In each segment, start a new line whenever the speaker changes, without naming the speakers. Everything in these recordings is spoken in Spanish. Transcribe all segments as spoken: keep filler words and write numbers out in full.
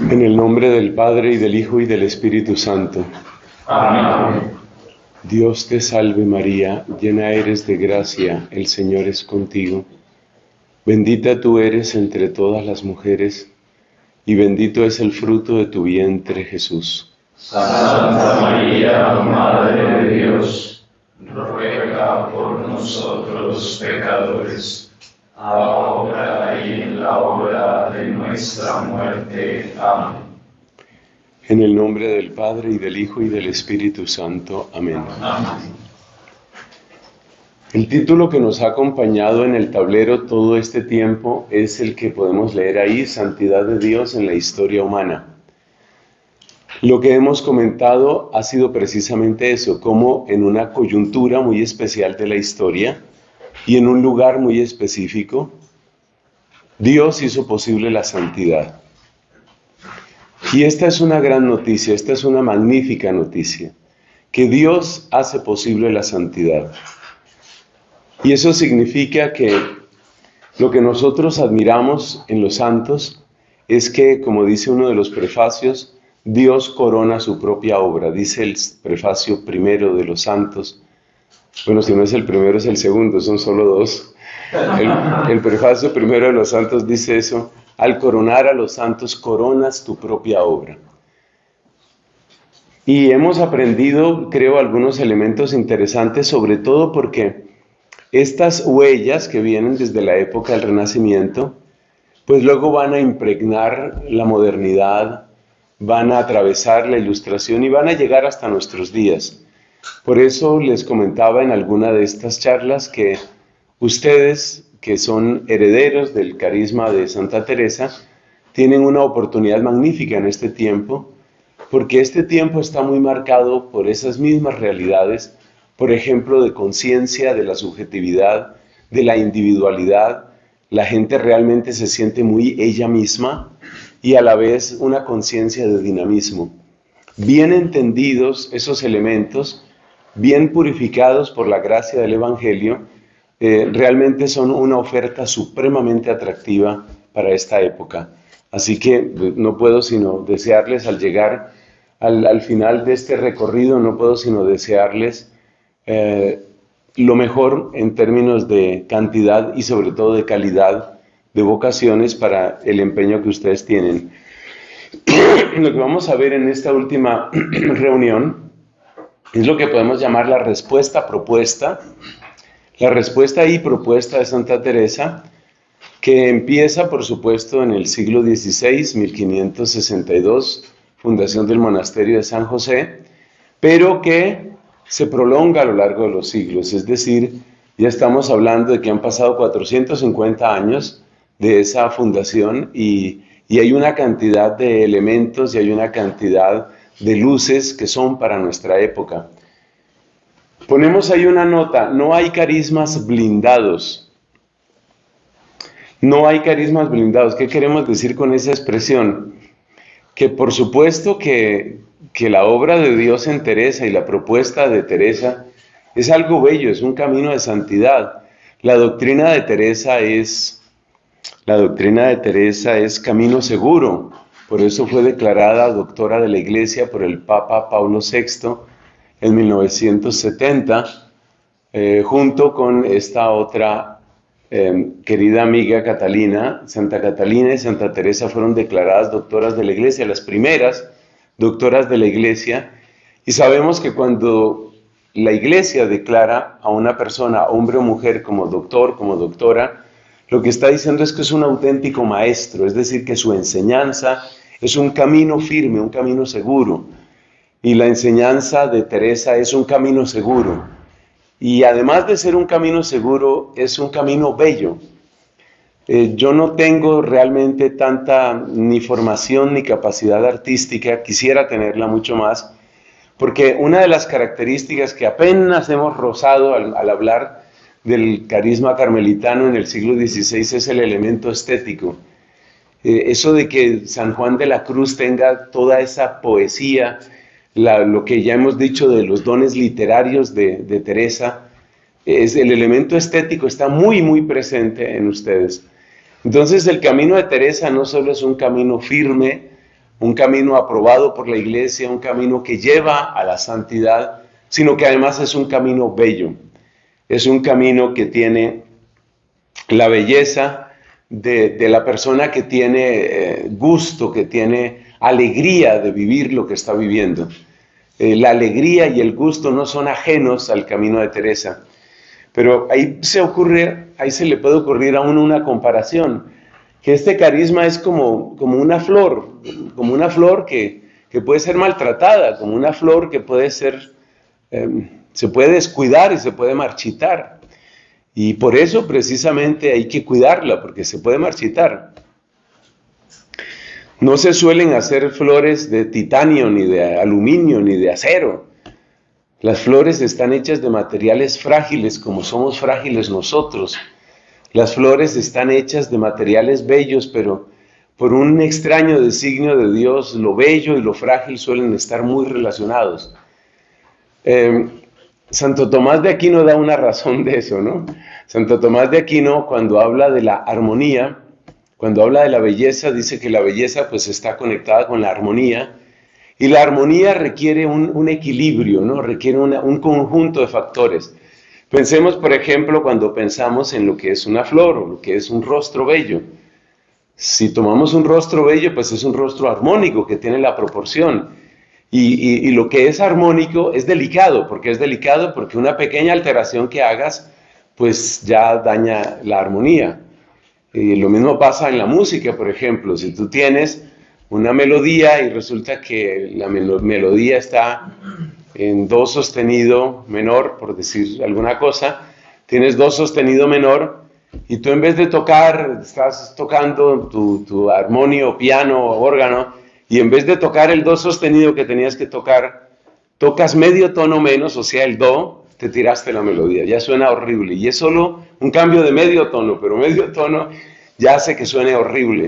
En el nombre del Padre, y del Hijo, y del Espíritu Santo.
Amén.
Dios te salve María, llena eres de gracia, el Señor es contigo. Bendita tú eres entre todas las mujeres, y bendito es el fruto de tu vientre, Jesús.
Santa María, Madre de Dios, ruega por nosotros los pecadores, ahora y en la hora de nuestra muerte. Amén.
En el nombre del Padre, y del Hijo, y del Espíritu Santo. Amén.
Amén.
El título que nos ha acompañado en el tablero todo este tiempo es el que podemos leer ahí, Santidad de Dios en la historia humana. Lo que hemos comentado ha sido precisamente eso, cómo en una coyuntura muy especial de la historia y en un lugar muy específico, Dios hizo posible la santidad. Y esta es una gran noticia, esta es una magnífica noticia, que Dios hace posible la santidad. Y eso significa que lo que nosotros admiramos en los santos es que, como dice uno de los prefacios, Dios corona su propia obra. Dice el prefacio primero de los santos. Bueno, si no es el primero, es el segundo, son solo dos. El, el prefacio primero de los santos dice eso: al coronar a los santos, coronas tu propia obra. Y hemos aprendido, creo, algunos elementos interesantes, sobre todo porque estas huellas que vienen desde la época del Renacimiento, pues luego van a impregnar la modernidad, van a atravesar la Ilustración y van a llegar hasta nuestros días. Por eso les comentaba en alguna de estas charlas que ustedes, que son herederos del carisma de Santa Teresa, tienen una oportunidad magnífica en este tiempo, porque este tiempo está muy marcado por esas mismas realidades, por ejemplo, de conciencia, de la subjetividad, de la individualidad. La gente realmente se siente muy ella misma y a la vez una conciencia de dinamismo. Bien entendidos esos elementos, bien purificados por la gracia del Evangelio, eh, realmente son una oferta supremamente atractiva para esta época. Así que no puedo sino desearles, al llegar al, al final de este recorrido, no puedo sino desearles eh, lo mejor en términos de cantidad y sobre todo de calidad de vocaciones para el empeño que ustedes tienen. Lo que vamos a ver en esta última reunión es lo que podemos llamar la respuesta propuesta, la respuesta y propuesta de Santa Teresa, que empieza, por supuesto, en el siglo dieciséis, mil quinientos sesenta y dos, fundación del monasterio de San José, pero que se prolonga a lo largo de los siglos, es decir, ya estamos hablando de que han pasado cuatrocientos cincuenta años de esa fundación y, y hay una cantidad de elementos y hay una cantidad de luces que son para nuestra época. Ponemos ahí una nota: no hay carismas blindados. No hay carismas blindados. ¿Qué queremos decir con esa expresión? Que por supuesto que, que la obra de Dios en Teresa y la propuesta de Teresa es algo bello, es un camino de santidad. La doctrina de Teresa es, la doctrina de Teresa es camino seguro. Por eso fue declarada doctora de la Iglesia por el Papa Pablo sexto en mil novecientos setenta, eh, junto con esta otra Eh, querida amiga Catalina. Santa Catalina y Santa Teresa fueron declaradas doctoras de la Iglesia, las primeras doctoras de la Iglesia, y sabemos que cuando la Iglesia declara a una persona, hombre o mujer, como doctor, como doctora, lo que está diciendo es que es un auténtico maestro, es decir, que su enseñanza es un camino firme, un camino seguro, y la enseñanza de Teresa es un camino seguro. Y además de ser un camino seguro, es un camino bello. Eh, yo no tengo realmente tanta ni formación ni capacidad artística, quisiera tenerla mucho más, porque una de las características que apenas hemos rozado al, al hablar del carisma carmelitano en el siglo dieciséis es el elemento estético. Eh, eso de que San Juan de la Cruz tenga toda esa poesía, La, lo que ya hemos dicho de los dones literarios de, de Teresa, es el elemento estético está muy muy presente en ustedes. Entonces el camino de Teresa no solo es un camino firme, un camino aprobado por la iglesia, un camino que lleva a la santidad, sino que además es un camino bello. Es un camino que tiene la belleza de, de la persona que tiene eh, gusto, que tiene alegría de vivir lo que está viviendo. Eh, la alegría y el gusto no son ajenos al camino de Teresa. Pero ahí se ocurre, ahí se le puede ocurrir a uno una comparación, que este carisma es como, como una flor, como una flor que, que puede ser maltratada, como una flor que puede ser, eh, se puede descuidar y se puede marchitar. Y por eso precisamente hay que cuidarla, porque se puede marchitar. No se suelen hacer flores de titanio, ni de aluminio, ni de acero. Las flores están hechas de materiales frágiles, como somos frágiles nosotros. Las flores están hechas de materiales bellos, pero por un extraño designio de Dios, lo bello y lo frágil suelen estar muy relacionados. Eh, Santo Tomás de Aquino da una razón de eso, ¿no? Santo Tomás de Aquino, cuando habla de la armonía, cuando habla de la belleza, dice que la belleza pues está conectada con la armonía, y la armonía requiere un, un equilibrio, ¿no? Requiere una, un conjunto de factores. Pensemos, por ejemplo, cuando pensamos en lo que es una flor o lo que es un rostro bello. Si tomamos un rostro bello, pues es un rostro armónico que tiene la proporción. Y, y, y lo que es armónico es delicado. ¿Por qué es delicado? Porque una pequeña alteración que hagas, pues ya daña la armonía. Y lo mismo pasa en la música, por ejemplo. Si tú tienes una melodía y resulta que la mel- melodía está en do sostenido menor, por decir alguna cosa, tienes do sostenido menor, y tú en vez de tocar, estás tocando tu, tu armonio, piano o órgano, y en vez de tocar el do sostenido que tenías que tocar, tocas medio tono menos, o sea, el do, te tiraste la melodía, ya suena horrible, y es solo un cambio de medio tono, pero medio tono ya hace que suene horrible.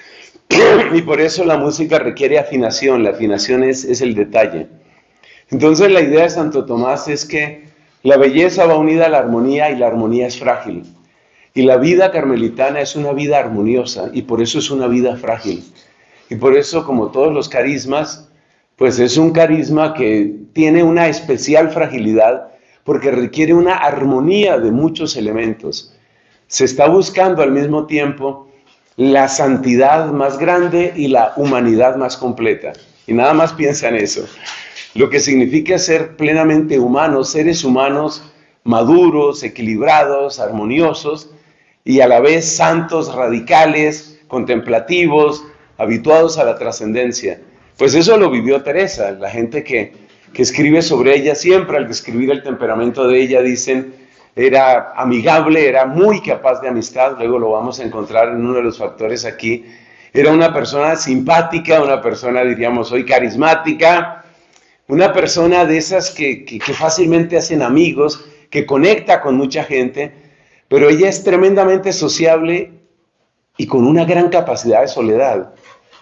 Y por eso la música requiere afinación, la afinación es, es el detalle. Entonces la idea de Santo Tomás es que la belleza va unida a la armonía y la armonía es frágil. Y la vida carmelitana es una vida armoniosa y por eso es una vida frágil. Y por eso, como todos los carismas, pues es un carisma que tiene una especial fragilidad porque requiere una armonía de muchos elementos. Se está buscando al mismo tiempo la santidad más grande y la humanidad más completa. Y nada más piensa en eso. Lo que significa ser plenamente humanos, seres humanos maduros, equilibrados, armoniosos, y a la vez santos, radicales, contemplativos, habituados a la trascendencia. Pues eso lo vivió Teresa. La gente que, que escribe sobre ella, siempre al describir el temperamento de ella, dicen, era amigable, era muy capaz de amistad, luego lo vamos a encontrar en uno de los factores aquí. Era una persona simpática, una persona, diríamos hoy, carismática, una persona de esas que, que, que fácilmente hacen amigos, que conecta con mucha gente, pero ella es tremendamente sociable y con una gran capacidad de soledad.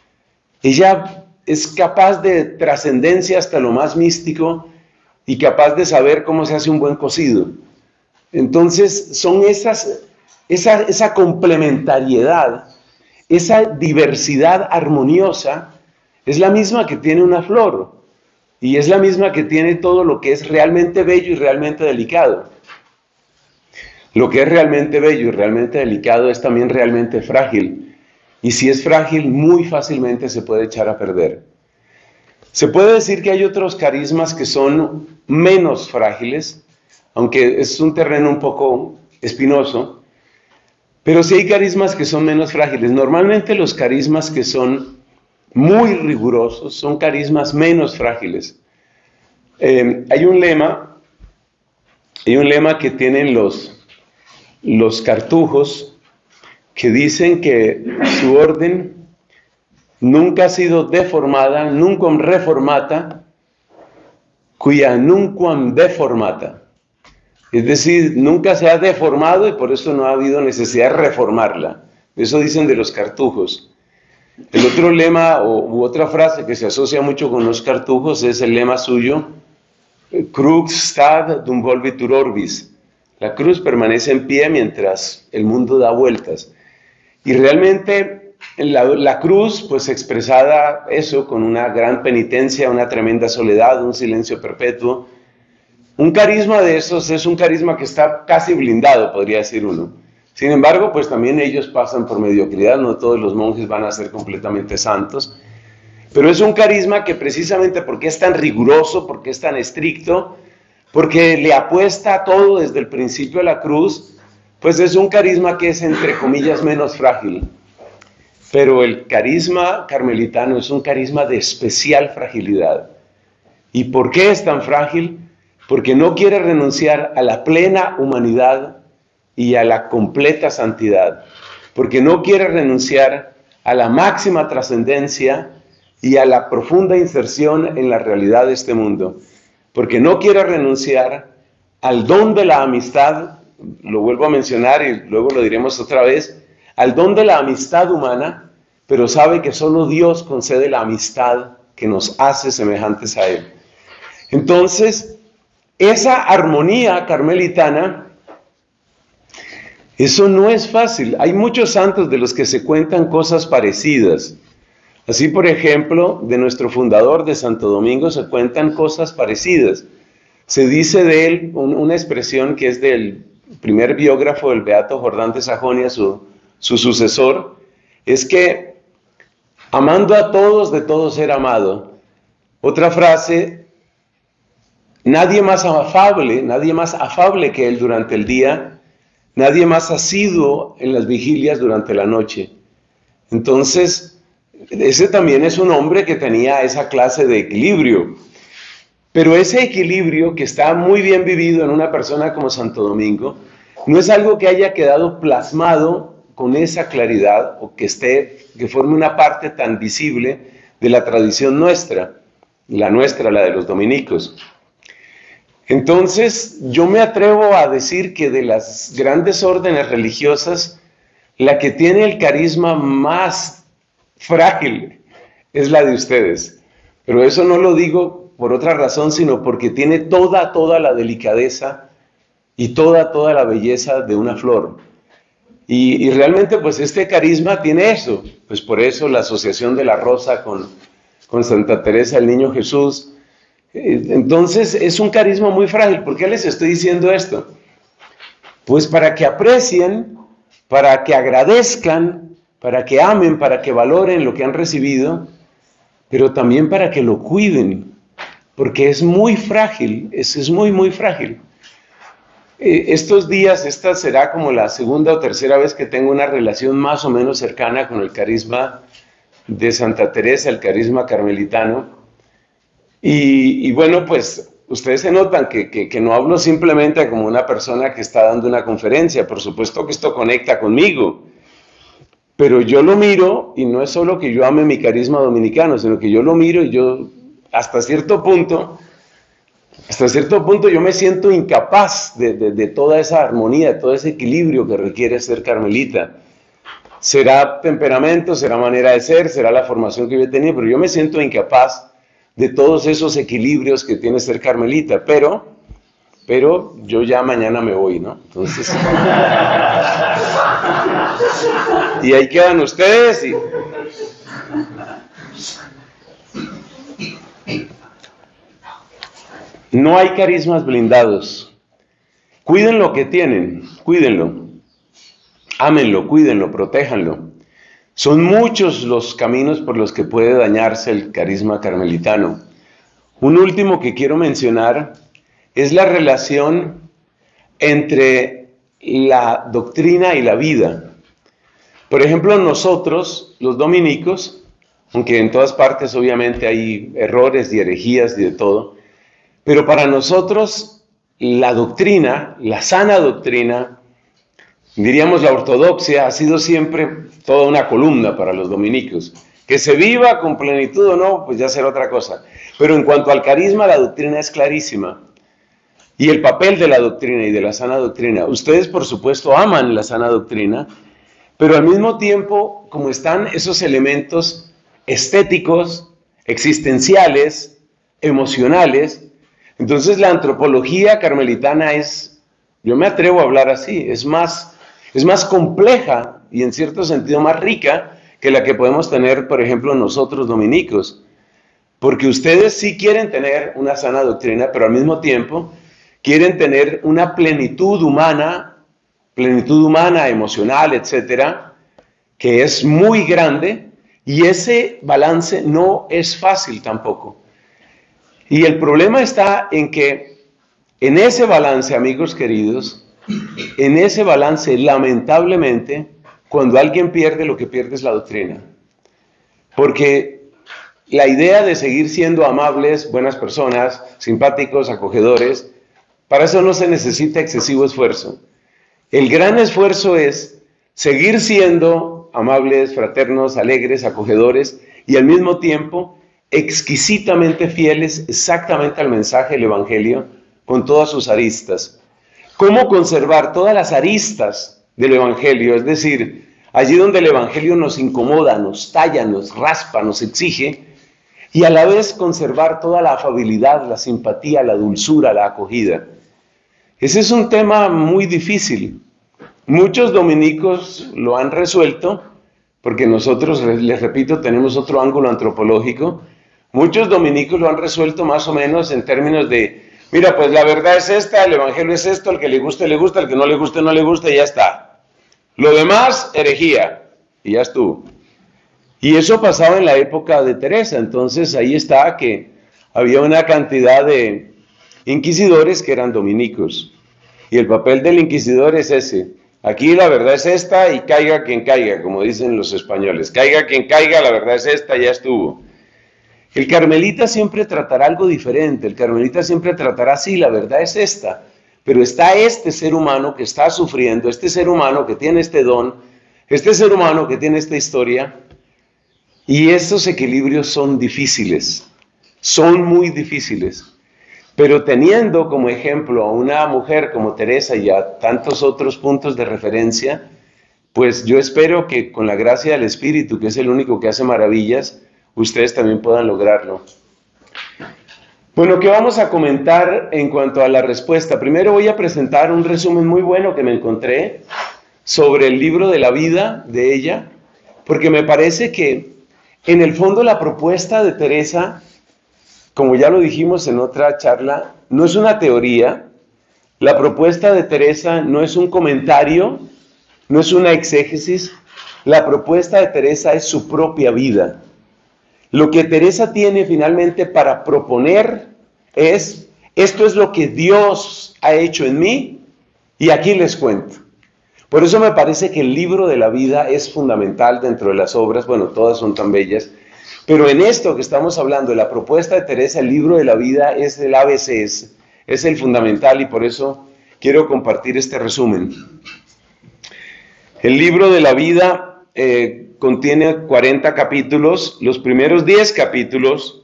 Ella es capaz de trascendencia hasta lo más místico y capaz de saber cómo se hace un buen cocido. Entonces son esas, esa, esa complementariedad, esa diversidad armoniosa, es la misma que tiene una flor y es la misma que tiene todo lo que es realmente bello y realmente delicado. Lo que es realmente bello y realmente delicado es también realmente frágil, y si es frágil muy fácilmente se puede echar a perder. Se puede decir que hay otros carismas que son menos frágiles, aunque es un terreno un poco espinoso, pero sí hay carismas que son menos frágiles. Normalmente los carismas que son muy rigurosos son carismas menos frágiles. Eh, hay un lema, hay un lema que tienen los, los cartujos que dicen que su orden nunca ha sido deformada, nunquam reformata, quia nunquam deformata. Es decir, nunca se ha deformado y por eso no ha habido necesidad de reformarla. Eso dicen de los cartujos. El otro lema o, u otra frase que se asocia mucho con los cartujos es el lema suyo, crux stat dum volvitur orbis. La cruz permanece en pie mientras el mundo da vueltas. Y realmente la, la cruz, pues expresada eso, con una gran penitencia, una tremenda soledad, un silencio perpetuo. Un carisma de esos es un carisma que está casi blindado, podría decir uno. Sin embargo, pues también ellos pasan por mediocridad, no todos los monjes van a ser completamente santos. Pero es un carisma que precisamente porque es tan riguroso, porque es tan estricto, porque le apuesta a todo desde el principio a la cruz, pues es un carisma que es entre comillas menos frágil. Pero el carisma carmelitano es un carisma de especial fragilidad. ¿Y por qué es tan frágil? Porque no quiere renunciar a la plena humanidad y a la completa santidad. Porque no quiere renunciar a la máxima trascendencia y a la profunda inserción en la realidad de este mundo. Porque no quiere renunciar al don de la amistad, lo vuelvo a mencionar y luego lo diremos otra vez, al don de la amistad humana, pero sabe que solo Dios concede la amistad que nos hace semejantes a Él. Entonces, esa armonía carmelitana, eso no es fácil. Hay muchos santos de los que se cuentan cosas parecidas. Así, por ejemplo, de nuestro fundador de Santo Domingo se cuentan cosas parecidas. Se dice de él un, una expresión que es del primer biógrafo del beato Jordán de Sajonia, su, su sucesor, es que amando a todos, de todos ser amado. Otra frase, nadie más afable, nadie más afable que él durante el día, nadie más asiduo en las vigilias durante la noche. Entonces, ese también es un hombre que tenía esa clase de equilibrio. Pero ese equilibrio que está muy bien vivido en una persona como Santo Domingo, no es algo que haya quedado plasmado con esa claridad o que esté, que forme una parte tan visible de la tradición nuestra, la nuestra, la de los dominicos. Entonces, yo me atrevo a decir que de las grandes órdenes religiosas, la que tiene el carisma más frágil es la de ustedes. Pero eso no lo digo por otra razón, sino porque tiene toda, toda la delicadeza y toda, toda la belleza de una flor. Y, y realmente, pues, este carisma tiene eso. Pues por eso la asociación de la rosa con, con Santa Teresa, el Niño Jesús. Entonces, es un carisma muy frágil. ¿Por qué les estoy diciendo esto? Pues para que aprecien, para que agradezcan, para que amen, para que valoren lo que han recibido, pero también para que lo cuiden, porque es muy frágil, es, es muy, muy frágil. Eh, estos días, esta será como la segunda o tercera vez que tengo una relación más o menos cercana con el carisma de Santa Teresa, el carisma carmelitano, y, y bueno, pues ustedes se notan que, que, que no hablo simplemente como una persona que está dando una conferencia, por supuesto que esto conecta conmigo, pero yo lo miro y no es solo que yo ame mi carisma dominicano, sino que yo lo miro y yo, hasta cierto punto, hasta cierto punto yo me siento incapaz de, de, de toda esa armonía, de todo ese equilibrio que requiere ser carmelita. Será temperamento, será manera de ser, será la formación que yo he tenido, pero yo me siento incapaz de todos esos equilibrios que tiene ser carmelita, pero, pero yo ya mañana me voy, ¿no? Entonces... y ahí quedan ustedes y... No hay carismas blindados. Cuiden lo que tienen, cuídenlo. Ámenlo, cuídenlo, protéjanlo. Son muchos los caminos por los que puede dañarse el carisma carmelitano. Un último que quiero mencionar es la relación entre la doctrina y la vida. Por ejemplo, nosotros, los dominicos, aunque en todas partes obviamente hay errores y herejías y de todo, pero para nosotros la doctrina, la sana doctrina, diríamos la ortodoxia, ha sido siempre toda una columna para los dominicos. Que se viva con plenitud o no, pues ya será otra cosa. Pero en cuanto al carisma, la doctrina es clarísima. Y el papel de la doctrina y de la sana doctrina. Ustedes, por supuesto, aman la sana doctrina, pero al mismo tiempo, como están esos elementos estéticos, existenciales, emocionales, entonces la antropología carmelitana es, yo me atrevo a hablar así, es más, es más compleja y en cierto sentido más rica que la que podemos tener, por ejemplo, nosotros dominicos. Porque ustedes sí quieren tener una sana doctrina, pero al mismo tiempo quieren tener una plenitud humana, plenitud humana, emocional, etcétera, que es muy grande, y ese balance no es fácil tampoco. Y el problema está en que en ese balance, amigos queridos, en ese balance, lamentablemente, cuando alguien pierde, lo que pierde es la doctrina. Porque la idea de seguir siendo amables, buenas personas, simpáticos, acogedores, para eso no se necesita excesivo esfuerzo. El gran esfuerzo es seguir siendo amables, fraternos, alegres, acogedores y al mismo tiempo exquisitamente fieles exactamente al mensaje del Evangelio con todas sus aristas. ¿Cómo conservar todas las aristas del Evangelio? Es decir, allí donde el Evangelio nos incomoda, nos talla, nos raspa, nos exige, y a la vez conservar toda la afabilidad, la simpatía, la dulzura, la acogida. Ese es un tema muy difícil. Muchos dominicos lo han resuelto, porque nosotros, les repito, tenemos otro ángulo antropológico. Muchos dominicos lo han resuelto más o menos en términos de, mira, pues la verdad es esta, el Evangelio es esto, el que le guste, le gusta, el que no le guste, no le gusta, y ya está. Lo demás, herejía, y ya estuvo. Y eso pasaba en la época de Teresa, entonces ahí está que había una cantidad de inquisidores que eran dominicos. Y el papel del inquisidor es ese. Aquí la verdad es esta y caiga quien caiga, como dicen los españoles. Caiga quien caiga, la verdad es esta, ya estuvo. El carmelita siempre tratará algo diferente. El carmelita siempre tratará, sí, la verdad es esta. Pero está este ser humano que está sufriendo, este ser humano que tiene este don, este ser humano que tiene esta historia. Y estos equilibrios son difíciles, son muy difíciles. Pero teniendo como ejemplo a una mujer como Teresa y a tantos otros puntos de referencia, pues yo espero que con la gracia del Espíritu, que es el único que hace maravillas, ustedes también puedan lograrlo. Bueno, ¿qué vamos a comentar en cuanto a la respuesta? Primero voy a presentar un resumen muy bueno que me encontré sobre el libro de la vida de ella, porque me parece que en el fondo la propuesta de Teresa, como ya lo dijimos en otra charla, no es una teoría. La propuesta de Teresa no es un comentario, no es una exégesis. La propuesta de Teresa es su propia vida. Lo que Teresa tiene finalmente para proponer es, esto es lo que Dios ha hecho en mí y aquí les cuento. Por eso me parece que el libro de la vida es fundamental dentro de las obras, bueno, todas son tan bellas, pero en esto que estamos hablando, de la propuesta de Teresa, el libro de la vida es el A B C, es, es el fundamental y por eso quiero compartir este resumen. El libro de la vida eh, contiene cuarenta capítulos, los primeros diez capítulos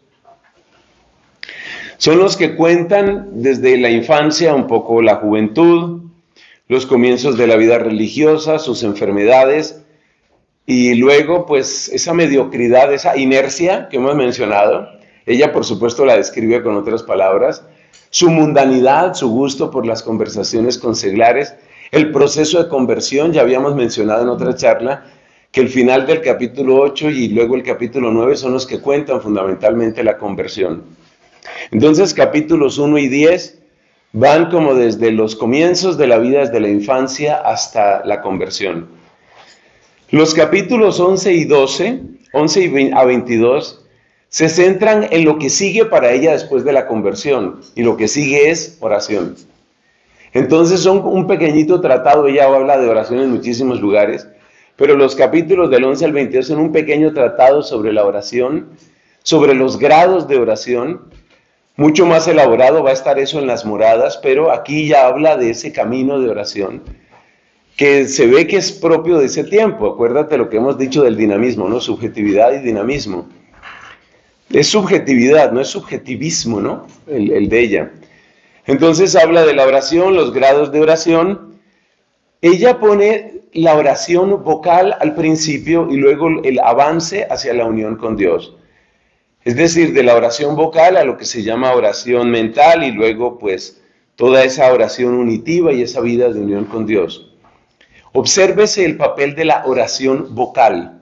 son los que cuentan desde la infancia, un poco la juventud, los comienzos de la vida religiosa, sus enfermedades, y luego pues esa mediocridad, esa inercia que hemos mencionado, ella por supuesto la describe con otras palabras, su mundanidad, su gusto por las conversaciones con seglares, el proceso de conversión, ya habíamos mencionado en otra charla, que el final del capítulo ocho y luego el capítulo nueve son los que cuentan fundamentalmente la conversión. Entonces capítulos uno y diez van como desde los comienzos de la vida, desde la infancia hasta la conversión. Los capítulos once y doce, once a veintidós, se centran en lo que sigue para ella después de la conversión, y lo que sigue es oración. Entonces son un pequeñito tratado, ella habla de oración en muchísimos lugares, pero los capítulos del once al veintidós son un pequeño tratado sobre la oración, sobre los grados de oración. Mucho más elaborado va a estar eso en las moradas, pero aquí ya habla de ese camino de oración, que se ve que es propio de ese tiempo. Acuérdate lo que hemos dicho del dinamismo, ¿no? Subjetividad y dinamismo. Es subjetividad, no es subjetivismo, ¿no? El, el de ella. Entonces habla de la oración, los grados de oración. Ella pone la oración vocal al principio y luego el avance hacia la unión con Dios. Es decir, de la oración vocal a lo que se llama oración mental y luego pues toda esa oración unitiva y esa vida de unión con Dios. Obsérvese el papel de la oración vocal.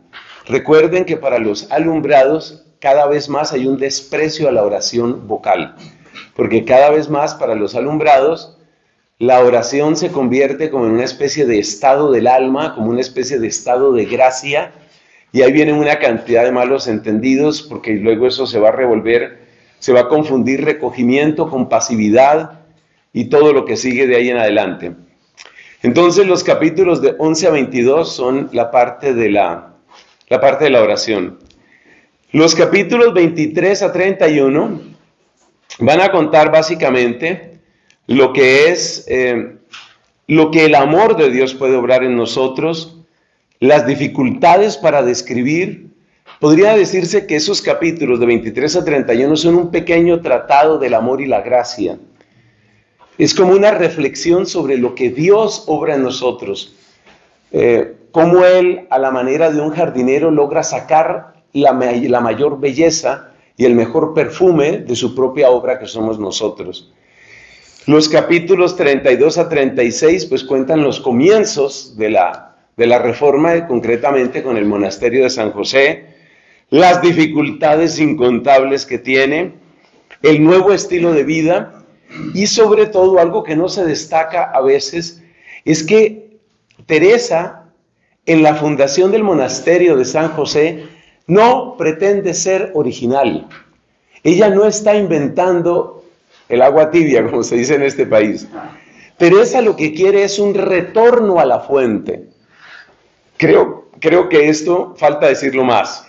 Recuerden que para los alumbrados cada vez más hay un desprecio a la oración vocal, porque cada vez más para los alumbrados la oración se convierte como en una especie de estado del alma, como una especie de estado de gracia, y ahí viene una cantidad de malos entendidos, porque luego eso se va a revolver, se va a confundir recogimiento con pasividad y todo lo que sigue de ahí en adelante. Entonces los capítulos de once a veintidós son la parte de la, la parte de la oración. Los capítulos veintitrés a treinta y uno van a contar básicamente lo que es, eh, lo que el amor de Dios puede obrar en nosotros, las dificultades para describir. Podría decirse que esos capítulos de veintitrés a treinta y uno son un pequeño tratado del amor y la gracia. Es como una reflexión sobre lo que Dios obra en nosotros, eh, cómo Él, a la manera de un jardinero, logra sacar la, la mayor belleza y el mejor perfume de su propia obra, que somos nosotros. Los capítulos treinta y dos a treinta y seis pues cuentan los comienzos de la, de la reforma, concretamente con el monasterio de San José, las dificultades incontables que tiene, el nuevo estilo de vida y sobre todo algo que no se destaca a veces, es que Teresa en la fundación del monasterio de San José no pretende ser original. Ella no está inventando el agua tibia, como se dice en este país. Teresa lo que quiere es un retorno a la fuente. Creo, creo que esto falta decirlo más.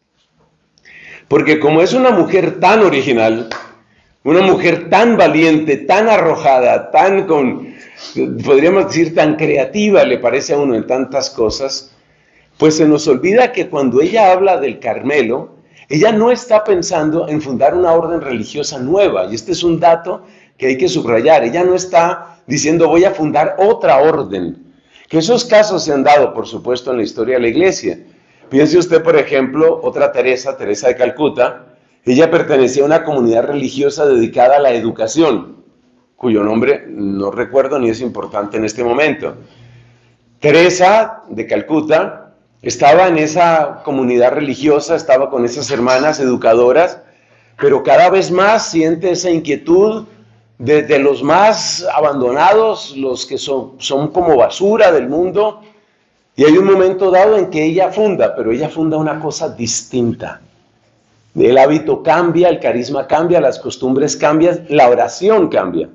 Porque como es una mujer tan original, una mujer tan valiente, tan arrojada, tan con, podríamos decir, tan creativa, le parece a uno en tantas cosas, pues se nos olvida que cuando ella habla del Carmelo, ella no está pensando en fundar una orden religiosa nueva, y este es un dato que hay que subrayar. Ella no está diciendo voy a fundar otra orden, que esos casos se han dado, por supuesto, en la historia de la Iglesia. Piense usted, por ejemplo, otra Teresa, Teresa de Calcuta. Ella pertenecía a una comunidad religiosa dedicada a la educación, cuyo nombre no recuerdo ni es importante en este momento. Teresa de Calcuta estaba en esa comunidad religiosa, estaba con esas hermanas educadoras, pero cada vez más siente esa inquietud de, de los más abandonados, los que son, son como basura del mundo, y hay un momento dado en que ella funda, pero ella funda una cosa distinta. El hábito cambia, el carisma cambia, las costumbres cambian, la oración cambia.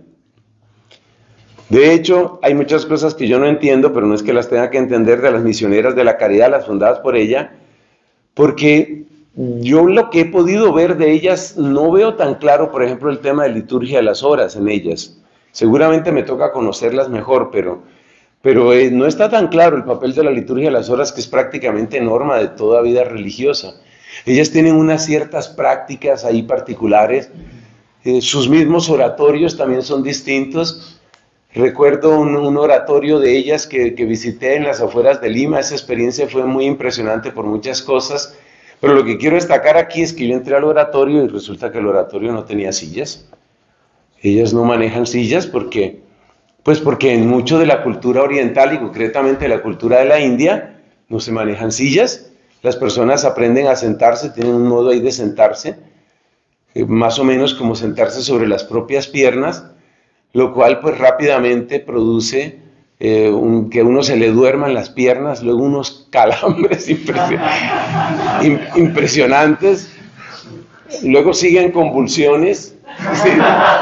De hecho, hay muchas cosas que yo no entiendo, pero no es que las tenga que entender, de las misioneras de la caridad, las fundadas por ella, porque yo lo que he podido ver de ellas, no veo tan claro, por ejemplo, el tema de liturgia de las horas en ellas. Seguramente me toca conocerlas mejor, pero, pero eh, no está tan claro el papel de la liturgia de las horas, que es prácticamente norma de toda vida religiosa. Ellas tienen unas ciertas prácticas ahí particulares, eh, sus mismos oratorios también son distintos. Recuerdo un, un oratorio de ellas que, que visité en las afueras de Lima. Esa experiencia fue muy impresionante por muchas cosas, pero lo que quiero destacar aquí es que yo entré al oratorio y resulta que el oratorio no tenía sillas. Ellas no manejan sillas porque, pues porque en mucho de la cultura oriental y concretamente la cultura de la India no se manejan sillas. Las personas aprenden a sentarse, tienen un modo ahí de sentarse, eh, más o menos como sentarse sobre las propias piernas, lo cual pues rápidamente produce eh, un, que a uno se le duerman las piernas, luego unos calambres impresion impresionantes, luego siguen convulsiones. ¿Sí?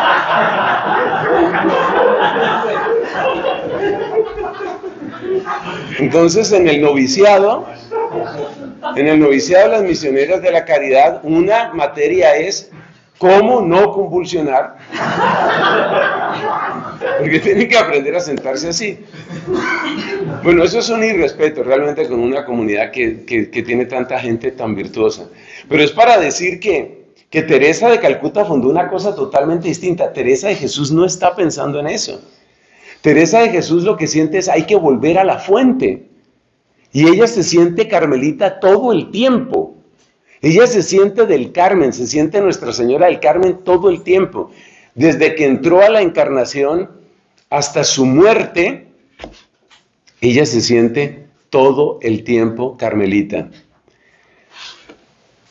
Entonces en el noviciado, en el noviciado de las misioneras de la caridad, una materia es cómo no convulsionar, porque tienen que aprender a sentarse así. Bueno, eso es un irrespeto realmente con una comunidad que, que, que tiene tanta gente tan virtuosa. Pero es para decir que, que Teresa de Calcuta fundó una cosa totalmente distinta. Teresa de Jesús no está pensando en eso. Teresa de Jesús lo que siente es hay que volver a la fuente. Y ella se siente carmelita todo el tiempo. Ella se siente del Carmen, se siente Nuestra Señora del Carmen todo el tiempo. Desde que entró a la encarnación hasta su muerte, ella se siente todo el tiempo carmelita.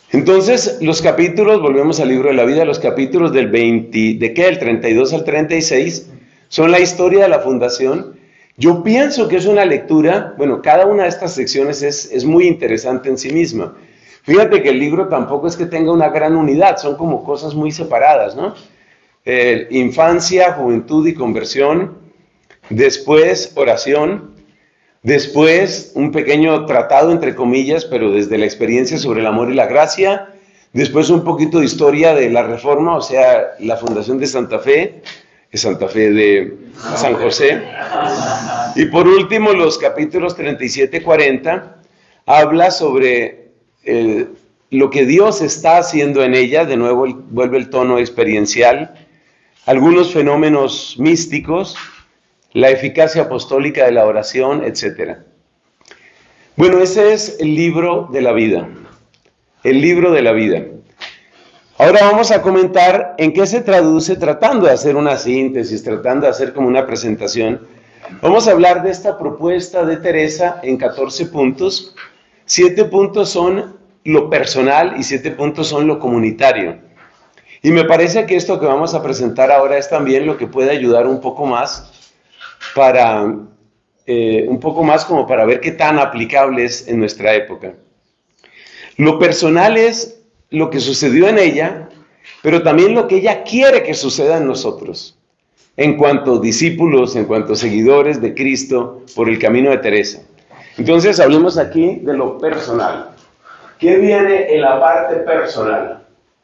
Entonces, los capítulos, volvemos al libro de la vida, los capítulos del veinte, ¿de qué? Del treinta y dos al treinta y seis, son la historia de la fundación. Yo pienso que es una lectura, bueno, cada una de estas secciones es, es muy interesante en sí misma. Fíjate que el libro tampoco es que tenga una gran unidad, son como cosas muy separadas, ¿no? Eh, infancia, juventud y conversión, después oración, después un pequeño tratado entre comillas, pero desde la experiencia sobre el amor y la gracia, después un poquito de historia de la Reforma, o sea, la fundación de Santa Fe, de Santa Fe de San José, y por último los capítulos treinta y siete y cuarenta, habla sobre eh, lo que Dios está haciendo en ella, de nuevo vuelve el tono experiencial, algunos fenómenos místicos, la eficacia apostólica de la oración, etcétera. Bueno, ese es el libro de la vida, el libro de la vida. Ahora vamos a comentar en qué se traduce, tratando de hacer una síntesis, tratando de hacer como una presentación. Vamos a hablar de esta propuesta de Teresa en catorce puntos. Siete puntos son lo personal y siete puntos son lo comunitario. Y me parece que esto que vamos a presentar ahora es también lo que puede ayudar un poco más para, eh, un poco más como para ver qué tan aplicable es en nuestra época. Lo personal es lo que sucedió en ella, pero también lo que ella quiere que suceda en nosotros, en cuanto discípulos, en cuanto seguidores de Cristo por el camino de Teresa. Entonces hablemos aquí de lo personal. ¿Qué viene en la parte personal?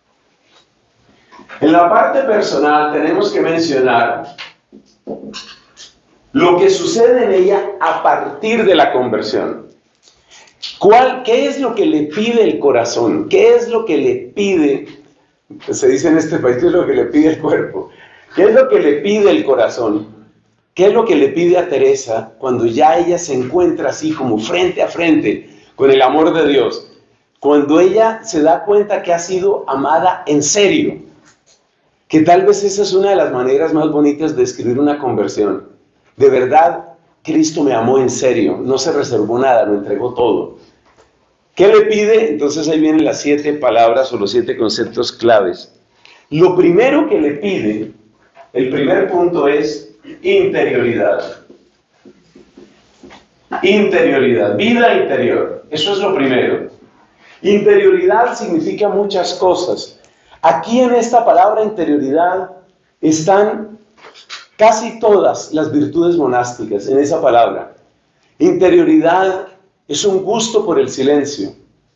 En la parte personal tenemos que mencionar lo que sucede en ella a partir de la conversión. ¿Cuál, ¿Qué es lo que le pide el corazón? ¿Qué es lo que le pide, se dice en este país, qué es lo que le pide el cuerpo? ¿Qué es lo que le pide el corazón? ¿Qué es lo que le pide a Teresa cuando ya ella se encuentra así como frente a frente con el amor de Dios? Cuando ella se da cuenta que ha sido amada en serio. Que tal vez esa es una de las maneras más bonitas de escribir una conversión. De verdad, Cristo me amó en serio, no se reservó nada, lo entregó todo. ¿Qué le pide? Entonces ahí vienen las siete palabras o los siete conceptos claves. Lo primero que le pide, el primer punto es interioridad. Interioridad, vida interior, eso es lo primero. Interioridad significa muchas cosas. Aquí en esta palabra interioridad están casi todas las virtudes monásticas en esa palabra. Interioridad es un gusto por el silencio.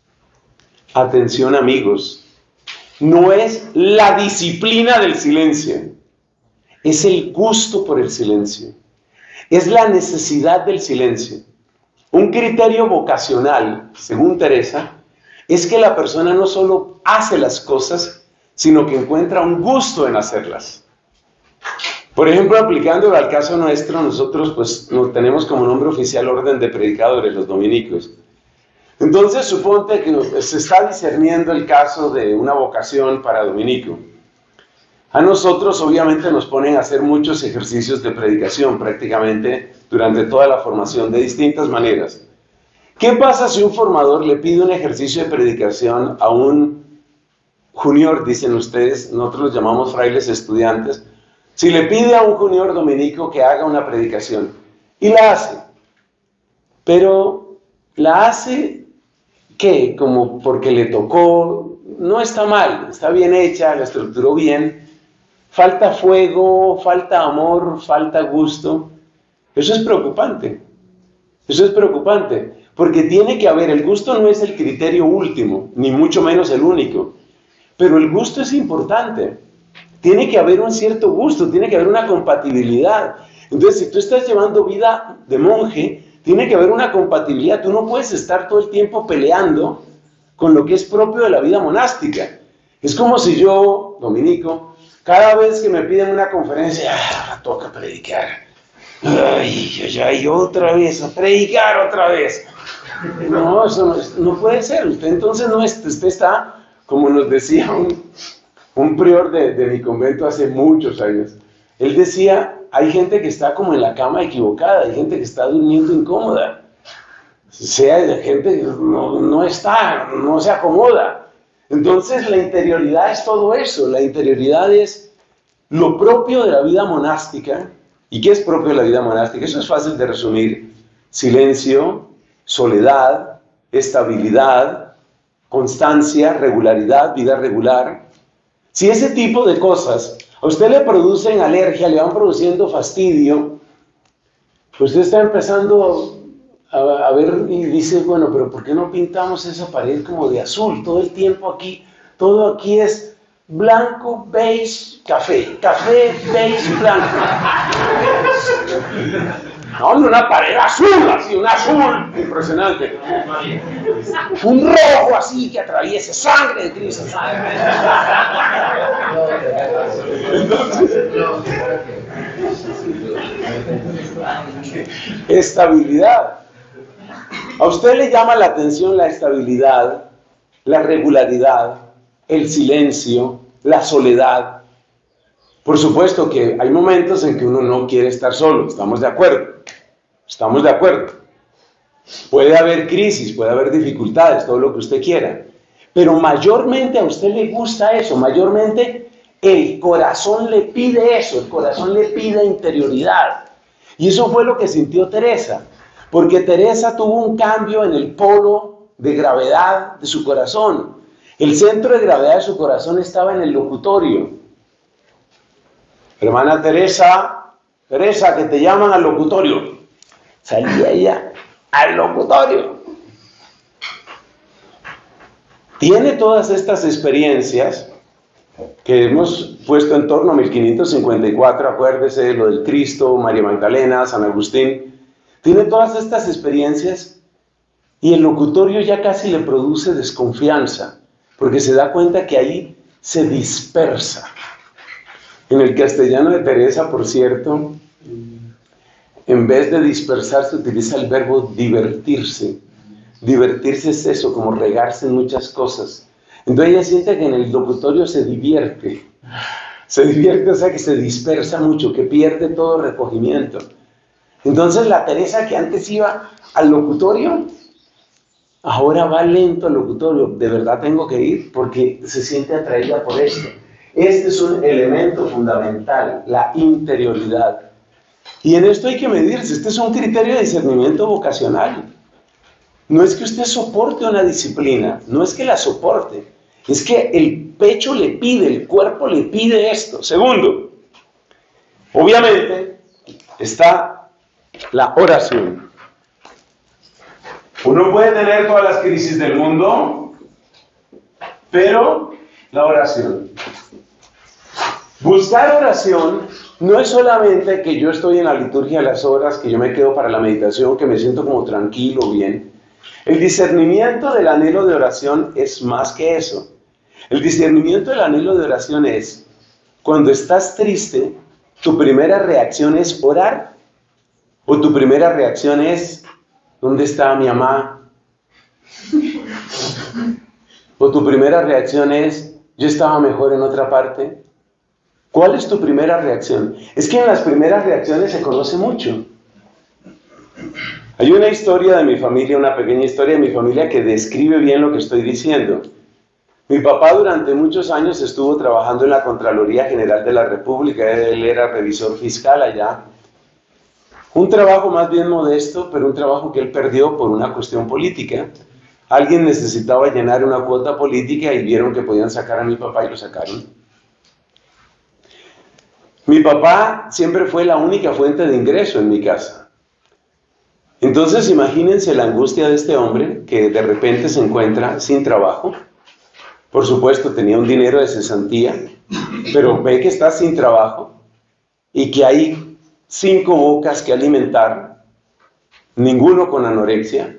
Atención amigos, no es la disciplina del silencio, es el gusto por el silencio. Es la necesidad del silencio. Un criterio vocacional, según Teresa, es que la persona no solo hace las cosas, sino que encuentra un gusto en hacerlas. Por ejemplo, aplicándolo al caso nuestro, nosotros pues nos tenemos como nombre oficial Orden de Predicadores, los dominicos. Entonces, suponte que se está discerniendo el caso de una vocación para dominico. A nosotros, obviamente, nos ponen a hacer muchos ejercicios de predicación, prácticamente durante toda la formación, de distintas maneras. ¿Qué pasa si un formador le pide un ejercicio de predicación a un junior, dicen ustedes, nosotros los llamamos frailes estudiantes, si le pide a un junior dominico que haga una predicación, y la hace, pero la hace, ¿qué? Como porque le tocó, no está mal, está bien hecha, la estructuró bien, falta fuego, falta amor, falta gusto, eso es preocupante, eso es preocupante, porque tiene que haber, el gusto no es el criterio último, ni mucho menos el único, pero el gusto es importante. Tiene que haber un cierto gusto, tiene que haber una compatibilidad. Entonces, si tú estás llevando vida de monje, tiene que haber una compatibilidad. Tú no puedes estar todo el tiempo peleando con lo que es propio de la vida monástica. Es como si yo, dominico, cada vez que me piden una conferencia, ah, toca predicar. Ay, ay, ay, otra vez, a predicar otra vez. No, eso no, no puede ser. Usted entonces no es, usted está... Como nos decía un, un prior de, de mi convento hace muchos años, él decía, hay gente que está como en la cama equivocada, hay gente que está durmiendo incómoda, o sea, hay gente que no, no está, no se acomoda. Entonces la interioridad es todo eso. La interioridad es lo propio de la vida monástica. ¿Y qué es propio de la vida monástica? Eso es fácil de resumir. Silencio, soledad, estabilidad, constancia, regularidad, vida regular. Si ese tipo de cosas a usted le producen alergia, le van produciendo fastidio, pues usted está empezando a, a ver y dice, bueno, pero ¿por qué no pintamos esa pared como de azul? Todo el tiempo aquí, todo aquí es blanco, beige, café, café, beige, blanco. No, hombre, una pared azul, así, un azul impresionante. Un rojo así que atraviese sangre de Cristo. Entonces, estabilidad. A usted le llama la atención la estabilidad, la regularidad, el silencio, la soledad. Por supuesto que hay momentos en que uno no quiere estar solo, estamos de acuerdo, estamos de acuerdo. Puede haber crisis, puede haber dificultades, todo lo que usted quiera, pero mayormente a usted le gusta eso, mayormente el corazón le pide eso, el corazón le pide interioridad. Y eso fue lo que sintió Teresa, porque Teresa tuvo un cambio en el polo de gravedad de su corazón. El centro de gravedad de su corazón estaba en el locutorio. Hermana Teresa, Teresa, que te llaman al locutorio. Salía ella al locutorio. Tiene todas estas experiencias que hemos puesto en torno a mil quinientos cincuenta y cuatro, acuérdese, lo del Cristo, María Magdalena, San Agustín. Tiene todas estas experiencias y el locutorio ya casi le produce desconfianza, porque se da cuenta que ahí se dispersa. En el castellano de Teresa, por cierto, en vez de dispersarse, utiliza el verbo divertirse. Divertirse es eso, como regarse en muchas cosas. Entonces ella siente que en el locutorio se divierte. Se divierte, o sea que se dispersa mucho, que pierde todo recogimiento. Entonces la Teresa que antes iba al locutorio, ahora va lento al locutorio. De verdad tengo que ir porque se siente atraída por esto. Este es un elemento fundamental, la interioridad. Y en esto hay que medirse. Este es un criterio de discernimiento vocacional. No es que usted soporte una disciplina, no es que la soporte, es que el pecho le pide, el cuerpo le pide esto. Segundo, obviamente está la oración. Uno puede tener todas las crisis del mundo, pero la oración. Buscar oración no es solamente que yo estoy en la liturgia de las horas, que yo me quedo para la meditación, que me siento como tranquilo, bien. El discernimiento del anhelo de oración es más que eso. El discernimiento del anhelo de oración es, cuando estás triste, tu primera reacción es orar, o tu primera reacción es, ¿dónde está mi mamá? O tu primera reacción es, yo estaba mejor en otra parte. ¿Cuál es tu primera reacción? Es que en las primeras reacciones se conoce mucho. Hay una historia de mi familia, una pequeña historia de mi familia que describe bien lo que estoy diciendo. Mi papá durante muchos años estuvo trabajando en la Contraloría General de la República, él era revisor fiscal allá. Un trabajo más bien modesto, pero un trabajo que él perdió por una cuestión política. Alguien necesitaba llenar una cuota política y vieron que podían sacar a mi papá y lo sacaron. Mi papá siempre fue la única fuente de ingreso en mi casa. Entonces imagínense la angustia de este hombre que de repente se encuentra sin trabajo. Por supuesto tenía un dinero de cesantía, pero ve que está sin trabajo y que hay cinco bocas que alimentar, ninguno con anorexia,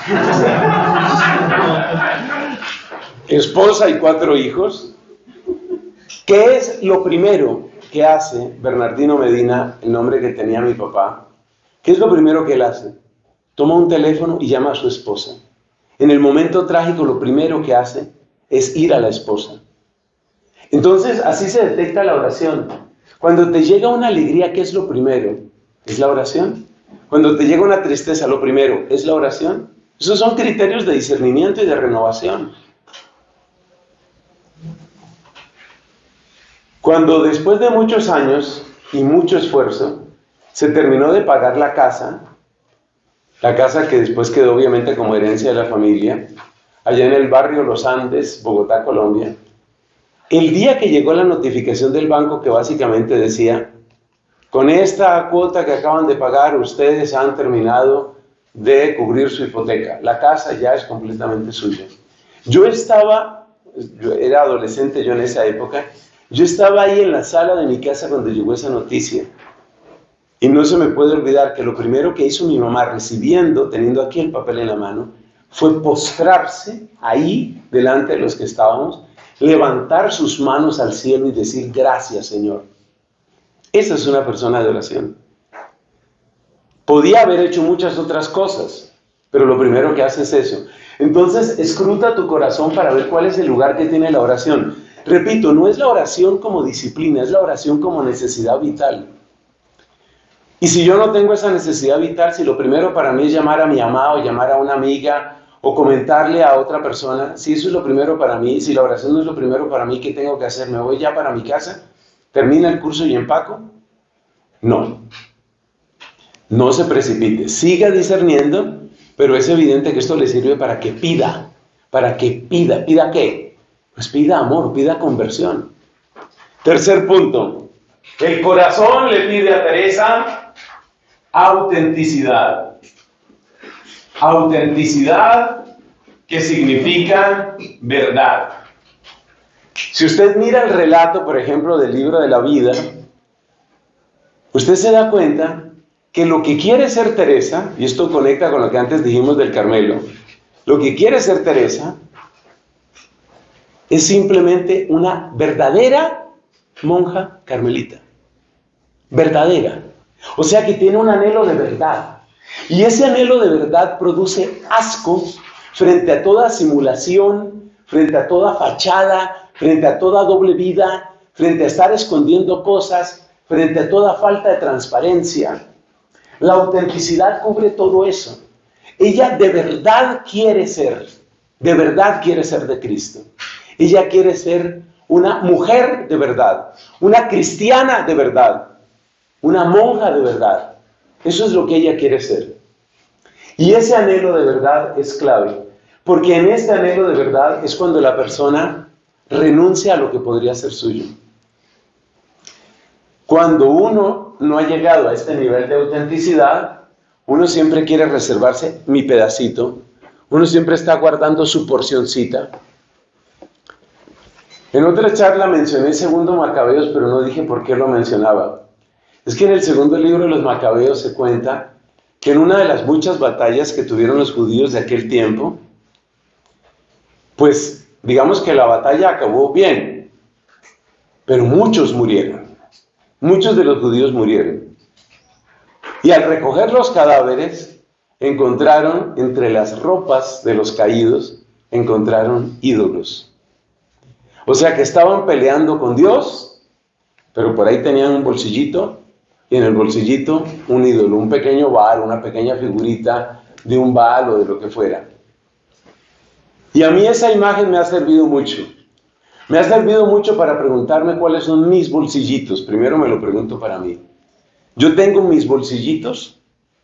esposa y cuatro hijos. ¿Qué es lo primero que hace Bernardino Medina, el nombre que tenía mi papá? ¿Qué es lo primero que él hace? Toma un teléfono y llama a su esposa. En el momento trágico, lo primero que hace es ir a la esposa. Entonces, así se detecta la oración. Cuando te llega una alegría, ¿qué es lo primero? ¿Es la oración? Cuando te llega una tristeza, lo primero, ¿es la oración? Esos son criterios de discernimiento y de renovación. Cuando después de muchos años y mucho esfuerzo, se terminó de pagar la casa, la casa que después quedó obviamente como herencia de la familia, allá en el barrio Los Andes, Bogotá, Colombia, el día que llegó la notificación del banco que básicamente decía: con esta cuota que acaban de pagar, ustedes han terminado de cubrir su hipoteca, la casa ya es completamente suya. Yo estaba, yo era adolescente yo en esa época, yo estaba ahí en la sala de mi casa cuando llegó esa noticia. Y no se me puede olvidar que lo primero que hizo mi mamá recibiendo, teniendo aquí el papel en la mano, fue postrarse ahí delante de los que estábamos, levantar sus manos al cielo y decir: gracias, Señor. Esa es una persona de oración. Podía haber hecho muchas otras cosas, pero lo primero que hace es eso. Entonces, escruta tu corazón para ver cuál es el lugar que tiene la oración. Repito, no es la oración como disciplina, es la oración como necesidad vital. Y si yo no tengo esa necesidad vital, si lo primero para mí es llamar a mi mamá o llamar a una amiga o comentarle a otra persona, si eso es lo primero para mí, si la oración no es lo primero para mí, ¿qué tengo que hacer? ¿Me voy ya para mi casa? ¿Termina el curso y empaco? No. No se precipite. Siga discerniendo, pero es evidente que esto le sirve para que pida. Para que pida. ¿Pida qué? Pues pida amor, pida conversión. Tercer punto. El corazón le pide a Teresa autenticidad. Autenticidad, que significa verdad. Si usted mira el relato, por ejemplo, del libro de la vida, usted se da cuenta que lo que quiere ser Teresa, y esto conecta con lo que antes dijimos del Carmelo, lo que quiere ser Teresa es simplemente una verdadera monja carmelita. Verdadera. O sea que tiene un anhelo de verdad. Y ese anhelo de verdad produce asco frente a toda simulación, frente a toda fachada, frente a toda doble vida, frente a estar escondiendo cosas, frente a toda falta de transparencia. La autenticidad cubre todo eso. Ella de verdad quiere ser, de verdad quiere ser de Cristo. Ella quiere ser una mujer de verdad, una cristiana de verdad, una monja de verdad. Eso es lo que ella quiere ser. Y ese anhelo de verdad es clave, porque en este anhelo de verdad es cuando la persona renuncia a lo que podría ser suyo. Cuando uno no ha llegado a este nivel de autenticidad, uno siempre quiere reservarse mi pedacito, uno siempre está guardando su porcioncita. En otra charla mencioné segundo Macabeos, pero no dije por qué lo mencionaba. Es que en el segundo libro de los Macabeos se cuenta que en una de las muchas batallas que tuvieron los judíos de aquel tiempo, pues digamos que la batalla acabó bien, pero muchos murieron. Muchos de los judíos murieron. Y al recoger los cadáveres, encontraron entre las ropas de los caídos, encontraron ídolos. O sea que estaban peleando con Dios, pero por ahí tenían un bolsillito, y en el bolsillito un ídolo, un pequeño Baal, una pequeña figurita de un Baal o de lo que fuera. Y a mí esa imagen me ha servido mucho. Me ha servido mucho para preguntarme cuáles son mis bolsillitos. Primero me lo pregunto para mí. Yo tengo mis bolsillitos,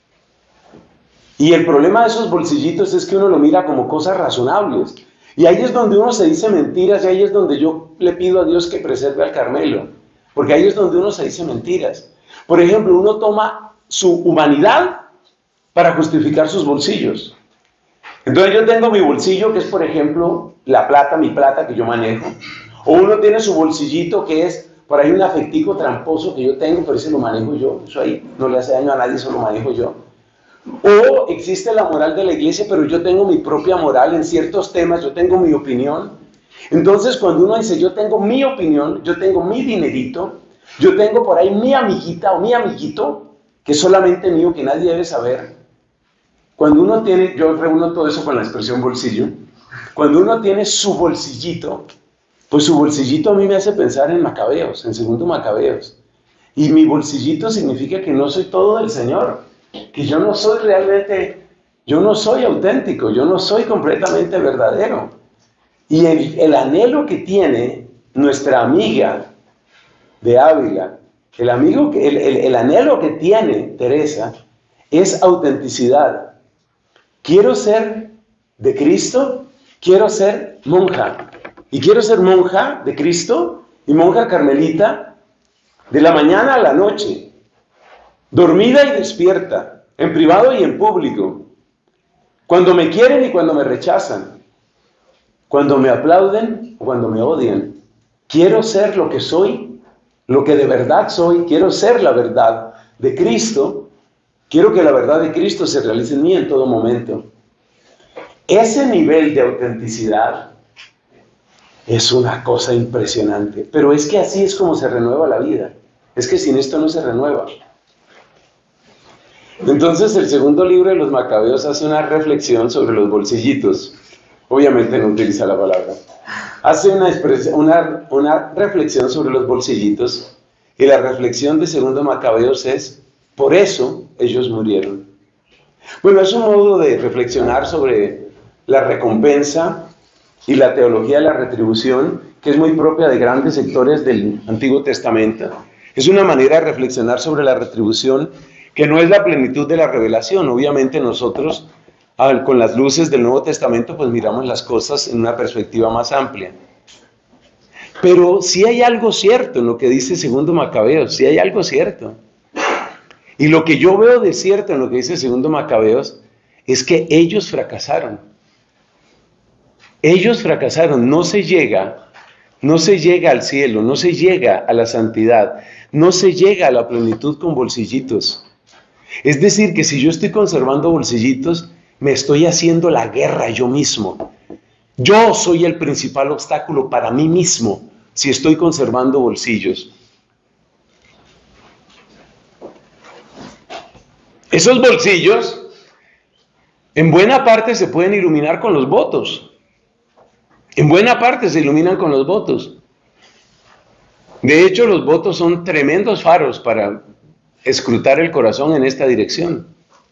y el problema de esos bolsillitos es que uno lo mira como cosas razonables. Y ahí es donde uno se dice mentiras, y ahí es donde yo le pido a Dios que preserve al Carmelo. Porque ahí es donde uno se dice mentiras. Por ejemplo, uno toma su humanidad para justificar sus bolsillos. Entonces yo tengo mi bolsillo, que es, por ejemplo, la plata, mi plata que yo manejo. O uno tiene su bolsillito, que es por ahí un afectico tramposo que yo tengo, pero ese lo manejo yo. Eso ahí no le hace daño a nadie, eso lo manejo yo. O existe la moral de la iglesia, pero yo tengo mi propia moral en ciertos temas, yo tengo mi opinión. Entonces cuando uno dice yo tengo mi opinión, yo tengo mi dinerito, yo tengo por ahí mi amiguita o mi amiguito, que es solamente mío, que nadie debe saber. Cuando uno tiene, yo reúno todo eso con la expresión bolsillo, cuando uno tiene su bolsillito, pues su bolsillito a mí me hace pensar en Macabeos, en segundo Macabeos. Y mi bolsillito significa que no soy todo del Señor, que yo no soy realmente, yo no soy auténtico, yo no soy completamente verdadero. Y el, el anhelo que tiene nuestra amiga de Ávila, el, amigo, el, el, el anhelo que tiene Teresa es autenticidad. Quiero ser de Cristo, quiero ser monja. Y quiero ser monja de Cristo y monja carmelita de la mañana a la noche, dormida y despierta, en privado y en público, cuando me quieren y cuando me rechazan, cuando me aplauden o cuando me odian. Quiero ser lo que soy, lo que de verdad soy, quiero ser la verdad de Cristo, quiero que la verdad de Cristo se realice en mí en todo momento. Ese nivel de autenticidad es una cosa impresionante, pero es que así es como se renueva la vida, es que sin esto no se renueva. Entonces el segundo libro de los Macabeos hace una reflexión sobre los bolsillitos, obviamente no utiliza la palabra, hace una, una, una reflexión sobre los bolsillitos, y la reflexión de segundo Macabeos es, por eso ellos murieron. Bueno, es un modo de reflexionar sobre la recompensa y la teología de la retribución, que es muy propia de grandes sectores del Antiguo Testamento. Es una manera de reflexionar sobre la retribución que no es la plenitud de la revelación. Obviamente nosotros, con las luces del Nuevo Testamento, pues miramos las cosas en una perspectiva más amplia. Pero sí hay algo cierto en lo que dice segundo Macabeos, sí hay algo cierto. Y lo que yo veo de cierto en lo que dice segundo Macabeos es que ellos fracasaron. Ellos fracasaron, no se llega, no se llega al cielo, no se llega a la santidad, no se llega a la plenitud con bolsillitos. Es decir, que si yo estoy conservando bolsillitos, me estoy haciendo la guerra yo mismo. Yo soy el principal obstáculo para mí mismo si estoy conservando bolsillos. Esos bolsillos, en buena parte se pueden iluminar con los votos. En buena parte se iluminan con los votos. De hecho, los votos son tremendos faros para escrutar el corazón en esta dirección.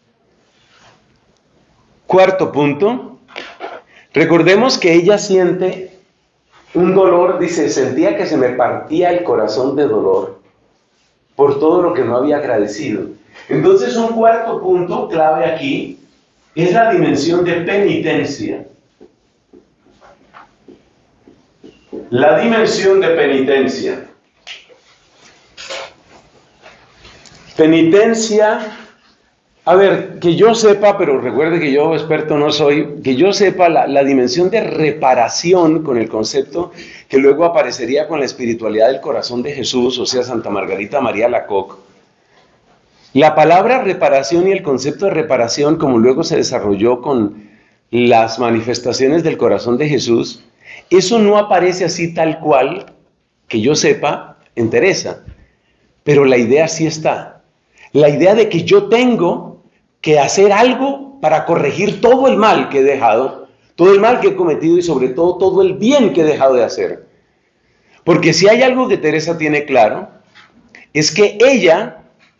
Cuarto punto. Recordemos que ella siente un dolor, dice, sentía que se me partía el corazón de dolor por todo lo que no había agradecido. Entonces, un cuarto punto clave aquí es la dimensión de penitencia. La dimensión de penitencia. Penitencia, a ver, que yo sepa, pero recuerde que yo experto no soy, que yo sepa la, la dimensión de reparación con el concepto que luego aparecería con la espiritualidad del corazón de Jesús, o sea, Santa Margarita María Alacoque. La palabra reparación y el concepto de reparación, como luego se desarrolló con las manifestaciones del corazón de Jesús, eso no aparece así tal cual, que yo sepa, en Teresa, pero la idea sí está. La idea de que yo tengo que hacer algo para corregir todo el mal que he dejado, todo el mal que he cometido y sobre todo todo el bien que he dejado de hacer. Porque si hay algo que Teresa tiene claro, es que ella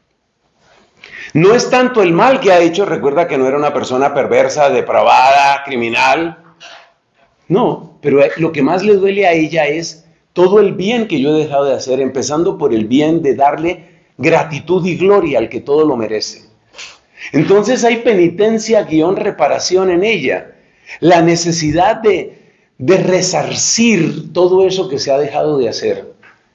no es tanto el mal que ha hecho, recuerda que no era una persona perversa, depravada, criminal, no, pero lo que más le duele a ella es todo el bien que yo he dejado de hacer, empezando por el bien de darle gratitud y gloria al que todo lo merece. Entonces hay penitencia, guión, reparación en ella. La necesidad de, de resarcir todo eso que se ha dejado de hacer.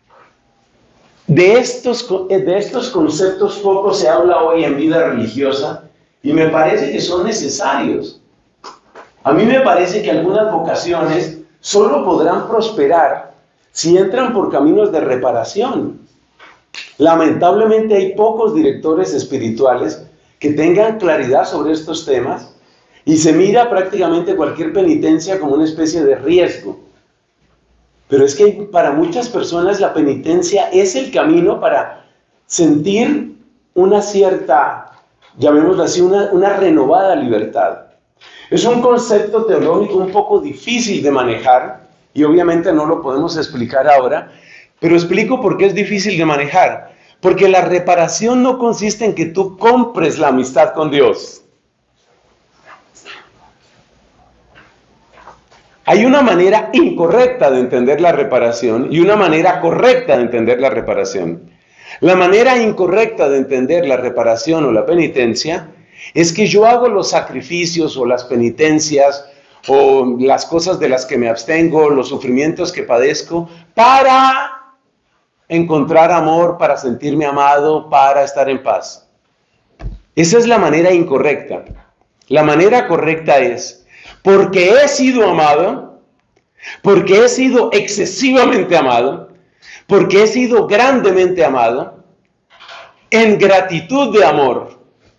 De estos, de estos conceptos poco se habla hoy en vida religiosa y me parece que son necesarios. A mí me parece que algunas vocaciones solo podrán prosperar si entran por caminos de reparación. Lamentablemente hay pocos directores espirituales que tengan claridad sobre estos temas y se mira prácticamente cualquier penitencia como una especie de riesgo. Pero es que para muchas personas la penitencia es el camino para sentir una cierta, llamémoslo así, una, una renovada libertad. Es un concepto teológico un poco difícil de manejar y obviamente no lo podemos explicar ahora, pero explico por qué es difícil de manejar. Porque la reparación no consiste en que tú compres la amistad con Dios. Hay una manera incorrecta de entender la reparación y una manera correcta de entender la reparación. La manera incorrecta de entender la reparación o la penitencia es que yo hago los sacrificios o las penitencias o las cosas de las que me abstengo, los sufrimientos que padezco, para encontrar amor, para sentirme amado, para estar en paz. Esa es la manera incorrecta. La manera correcta es, porque he sido amado, porque he sido excesivamente amado, porque he sido grandemente amado, en gratitud de amor,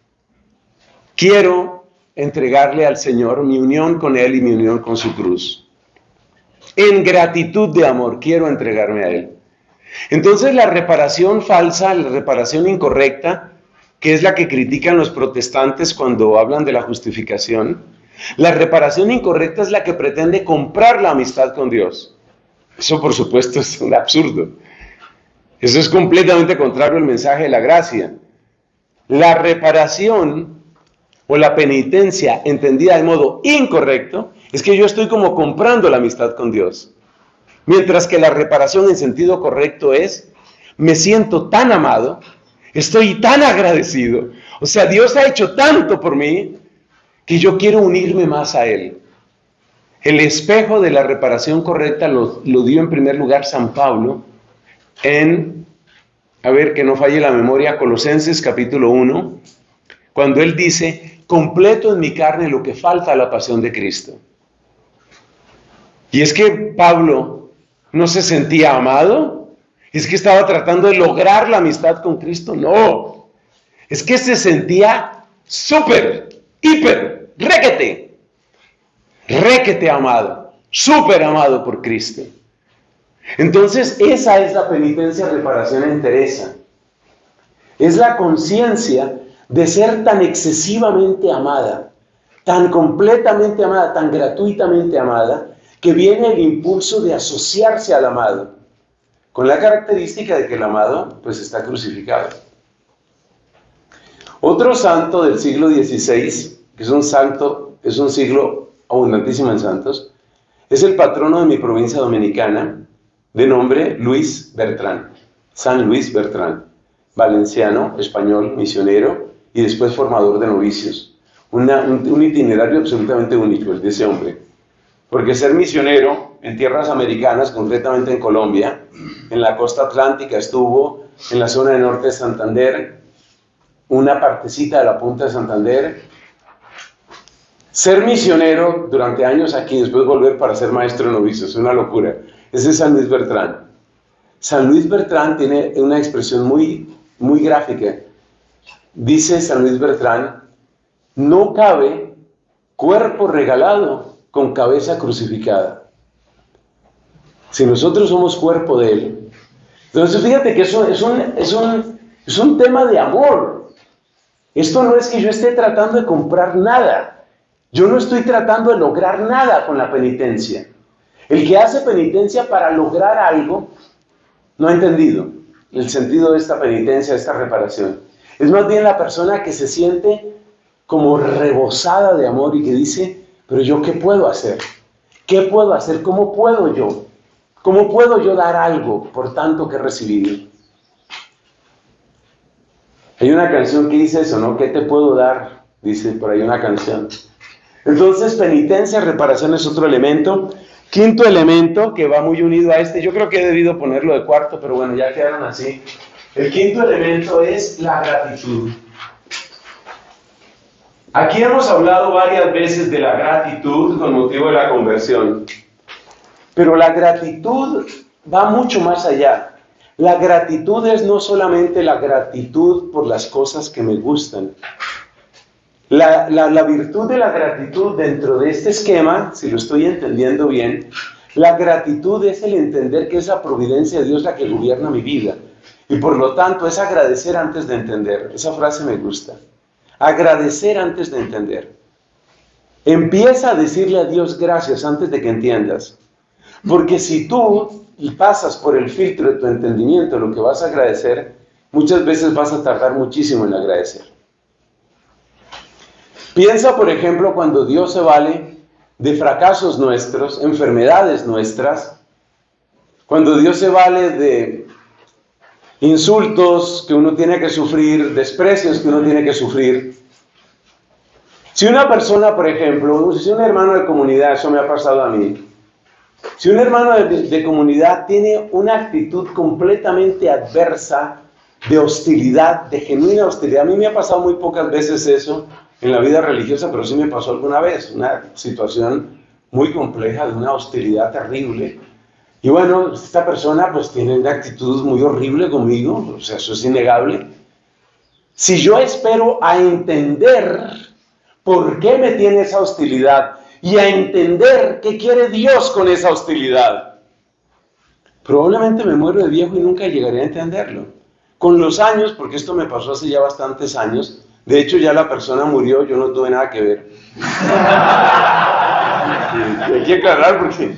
quiero entregarle al Señor mi unión con Él y mi unión con su cruz. En gratitud de amor, quiero entregarme a Él. Entonces la reparación falsa, la reparación incorrecta, que es la que critican los protestantes cuando hablan de la justificación, la reparación incorrecta es la que pretende comprar la amistad con Dios. Eso, por supuesto, es un absurdo. Eso es completamente contrario al mensaje de la gracia. La reparación o la penitencia entendida de modo incorrecto es que yo estoy como comprando la amistad con Dios. Mientras que la reparación en sentido correcto es, me siento tan amado, estoy tan agradecido, o sea, Dios ha hecho tanto por mí, que yo quiero unirme más a Él. El espejo de la reparación correcta lo, lo dio en primer lugar San Pablo en, a ver que no falle la memoria, Colosenses capítulo uno, cuando él dice, completo en mi carne lo que falta a la pasión de Cristo. Y es que Pablo no se sentía amado, es que estaba tratando de lograr la amistad con Cristo, no, es que se sentía súper, hiper, requete, requete amado, súper amado por Cristo. Entonces esa es la penitencia, reparación en Teresa. Es la conciencia de ser tan excesivamente amada, tan completamente amada, tan gratuitamente amada, que viene el impulso de asociarse al amado, con la característica de que el amado pues está crucificado. Otro santo del siglo dieciséis, que es un santo, es un siglo abundantísimo en santos, es el patrono de mi provincia dominicana, de nombre Luis Bertrán, San Luis Bertrán, valenciano, español, misionero y después formador de novicios. Una, un, un itinerario absolutamente único el de ese hombre. Porque ser misionero en tierras americanas, concretamente en Colombia, en la costa atlántica estuvo, en la zona de norte de Santander, una partecita de la punta de Santander. Ser misionero durante años aquí, después volver para ser maestro de novicios, es una locura. Ese es San Luis Bertrán. San Luis Bertrán tiene una expresión muy, muy gráfica. Dice San Luis Bertrán, no cabe cuerpo regalado con cabeza crucificada. Si nosotros somos cuerpo de Él, entonces fíjate que eso es un, es un, es un tema de amor. Esto no es que yo esté tratando de comprar nada. Yo no estoy tratando de lograr nada con la penitencia. El que hace penitencia para lograr algo, no ha entendido el sentido de esta penitencia, de esta reparación. Es más bien la persona que se siente como rebosada de amor y que dice, pero yo ¿qué puedo hacer? ¿Qué puedo hacer? ¿Cómo puedo yo? ¿Cómo puedo yo dar algo por tanto que he recibido? Hay una canción que dice eso, ¿no? ¿Qué te puedo dar? Dice por ahí una canción. Entonces, penitencia, reparación es otro elemento. Quinto elemento que va muy unido a este, yo creo que he debido ponerlo de cuarto, pero bueno, ya quedaron así. El quinto elemento es la gratitud. Aquí hemos hablado varias veces de la gratitud con motivo de la conversión, pero la gratitud va mucho más allá. La gratitud es no solamente la gratitud por las cosas que me gustan. La, la, la virtud de la gratitud dentro de este esquema, si lo estoy entendiendo bien, la gratitud es el entender que es la providencia de Dios la que gobierna mi vida. Y por lo tanto es agradecer antes de entender. Esa frase me gusta. Agradecer antes de entender. Empieza a decirle a Dios gracias antes de que entiendas. Porque si tú pasas por el filtro de tu entendimiento lo que vas a agradecer, muchas veces vas a tardar muchísimo en agradecer. Piensa, por ejemplo, cuando Dios se vale de fracasos nuestros, enfermedades nuestras, cuando Dios se vale de insultos que uno tiene que sufrir, desprecios que uno tiene que sufrir. Si una persona, por ejemplo, si un hermano de comunidad, eso me ha pasado a mí, si un hermano de, de comunidad tiene una actitud completamente adversa, de hostilidad, de genuina hostilidad, a mí me ha pasado muy pocas veces eso en la vida religiosa, pero sí me pasó alguna vez, una situación muy compleja, de una hostilidad terrible. Y bueno, esta persona pues tiene una actitud muy horrible conmigo, o sea, eso es innegable. Si yo espero a entender por qué me tiene esa hostilidad y a entender qué quiere Dios con esa hostilidad, probablemente me muero de viejo y nunca llegaré a entenderlo. Con los años, porque esto me pasó hace ya bastantes años, de hecho ya la persona murió, yo no tuve nada que ver. Hay que aclarar porque...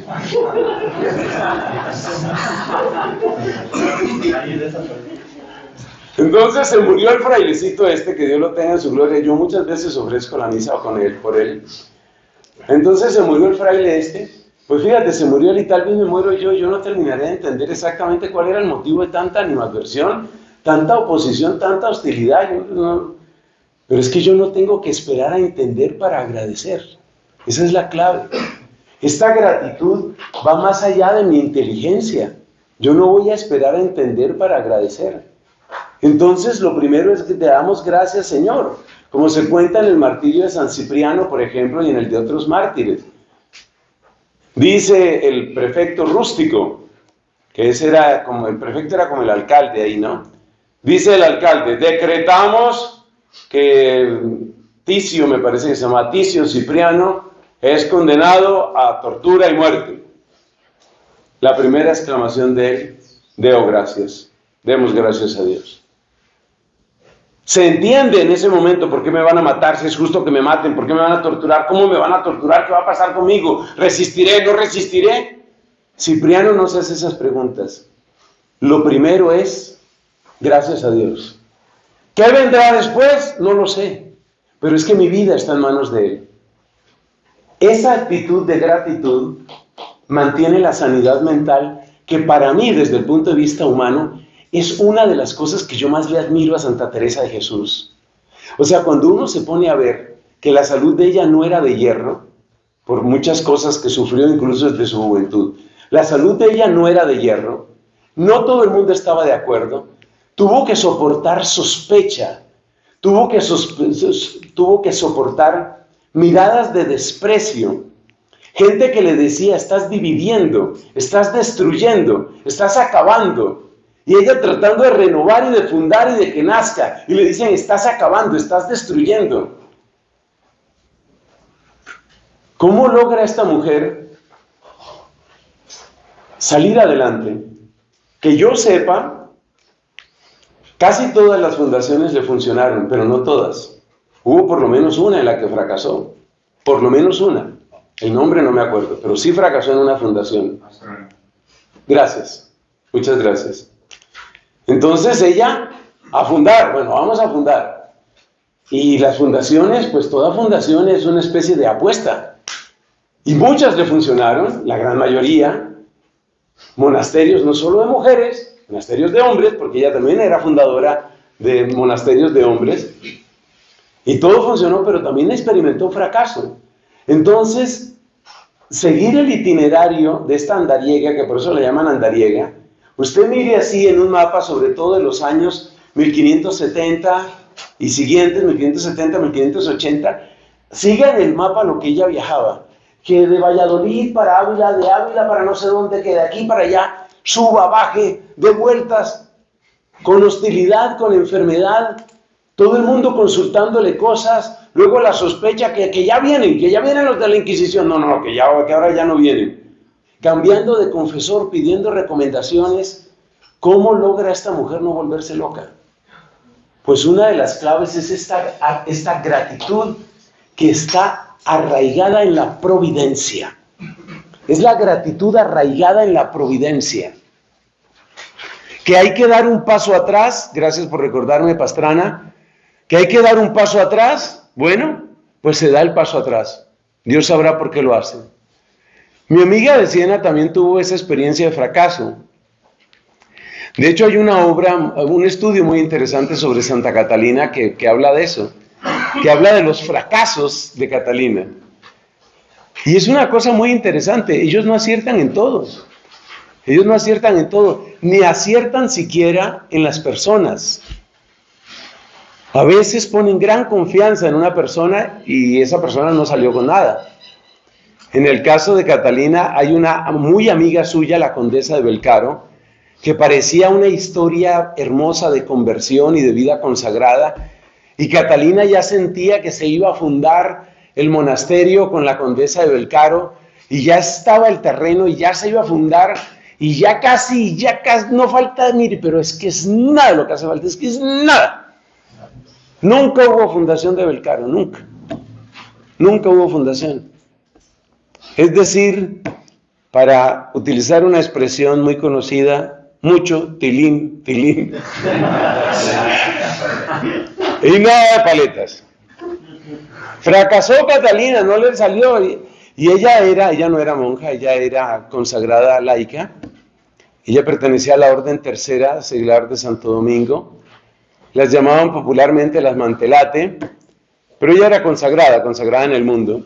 Entonces se murió el frailecito este, que Dios lo tenga en su gloria. Yo muchas veces ofrezco la misa con él, por él. Entonces se murió el fraile este. Pues fíjate, se murió él y tal vez me muero yo. Yo no terminaré de entender exactamente cuál era el motivo de tanta animadversión, tanta oposición, tanta hostilidad. Yo no... Pero es que yo no tengo que esperar a entender para agradecer. Esa es la clave. Esta gratitud va más allá de mi inteligencia. Yo no voy a esperar a entender para agradecer. Entonces, lo primero es que te damos gracias, Señor. Como se cuenta en el martirio de San Cipriano, por ejemplo, y en el de otros mártires. Dice el prefecto rústico, que ese era como, el prefecto era como el alcalde ahí, ¿no? Dice el alcalde, decretamos que Ticio, me parece que se llama Ticio Cipriano, es condenado a tortura y muerte. La primera exclamación de él, deo gracias, demos gracias a Dios. Se entiende en ese momento por qué me van a matar, si es justo que me maten, por qué me van a torturar, cómo me van a torturar, qué va a pasar conmigo, resistiré, no resistiré. Cipriano no se hace esas preguntas. Lo primero es, gracias a Dios. ¿Qué vendrá después? No lo sé, pero es que mi vida está en manos de Él. Esa actitud de gratitud mantiene la sanidad mental, que para mí, desde el punto de vista humano, es una de las cosas que yo más le admiro a Santa Teresa de Jesús. O sea, cuando uno se pone a ver que la salud de ella no era de hierro, por muchas cosas que sufrió incluso desde su juventud, la salud de ella no era de hierro, no todo el mundo estaba de acuerdo, tuvo que soportar sospecha, tuvo que, sospe- tuvo que soportar miradas de desprecio, gente que le decía, estás dividiendo, estás destruyendo, estás acabando, y ella tratando de renovar y de fundar y de que nazca, y le dicen, estás acabando, estás destruyendo. ¿Cómo logra esta mujer salir adelante? Que yo sepa, casi todas las fundaciones le funcionaron, pero no todas. Hubo por lo menos una en la que fracasó, por lo menos una. El nombre no me acuerdo, pero sí fracasó en una fundación. Gracias, muchas gracias. Entonces ella, a fundar, bueno, vamos a fundar. Y las fundaciones, pues toda fundación es una especie de apuesta. Y muchas le funcionaron, la gran mayoría. Monasterios no solo de mujeres, monasterios de hombres, porque ella también era fundadora de monasterios de hombres. Y todo funcionó, pero también experimentó fracaso. Entonces, seguir el itinerario de esta andariega, que por eso le llaman andariega, usted mire así en un mapa, sobre todo de los años mil quinientos setenta y siguientes, mil quinientos setenta, mil quinientos ochenta, siga en el mapa lo que ella viajaba, que de Valladolid para Ávila, de Ávila para no sé dónde, que de aquí para allá, suba, baje, de vueltas, con hostilidad, con enfermedad, todo el mundo consultándole cosas, luego la sospecha que, que ya vienen, que ya vienen los de la Inquisición, no, no, que, ya, que ahora ya no vienen, cambiando de confesor, pidiendo recomendaciones. ¿Cómo logra esta mujer no volverse loca? Pues una de las claves es esta, esta gratitud que está arraigada en la providencia. Es la gratitud arraigada en la providencia. Que hay que dar un paso atrás, gracias por recordarme, Pastrana, que hay que dar un paso atrás, bueno, pues se da el paso atrás. Dios sabrá por qué lo hace. Mi amiga de Siena también tuvo esa experiencia de fracaso. De hecho, hay una obra, un estudio muy interesante sobre Santa Catalina que, que habla de eso, que habla de los fracasos de Catalina. Y es una cosa muy interesante, ellos no aciertan en todo, ellos no aciertan en todo, ni aciertan siquiera en las personas. A veces ponen gran confianza en una persona y esa persona no salió con nada. En el caso de Catalina hay una muy amiga suya, la condesa de Belcaro, que parecía una historia hermosa de conversión y de vida consagrada, y Catalina ya sentía que se iba a fundar el monasterio con la condesa de Belcaro, y ya estaba el terreno y ya se iba a fundar, y ya casi, ya casi, no falta, mire, pero es que es nada lo que hace falta, es que es nada. Nunca hubo fundación de Belcaro, nunca. Nunca hubo fundación. Es decir, para utilizar una expresión muy conocida, mucho tilín, tilín. Y nada de paletas. Fracasó Catalina, no le salió. Y, y ella era, ella no era monja, ella era consagrada laica. Ella pertenecía a la Orden Tercera Seglar de Santo Domingo. Las llamaban popularmente las Mantelate, pero ella era consagrada, consagrada en el mundo.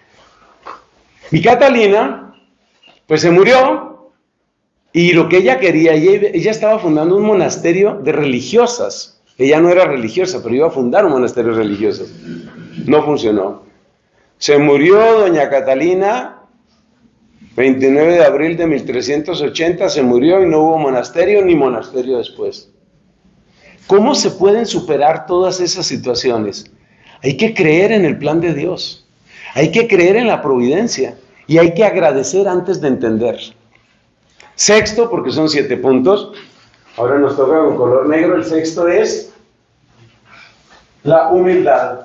Y Catalina, pues se murió, y lo que ella quería, ella, ella estaba fundando un monasterio de religiosas. Ella no era religiosa, pero iba a fundar un monasterio de religiosas. No funcionó. Se murió doña Catalina, veintinueve de abril de mil trescientos ochenta, se murió y no hubo monasterio ni monasterio después. ¿Cómo se pueden superar todas esas situaciones? Hay que creer en el plan de Dios, hay que creer en la providencia y hay que agradecer antes de entender. Sexto, porque son siete puntos, ahora nos toca con color negro, el sexto es la humildad.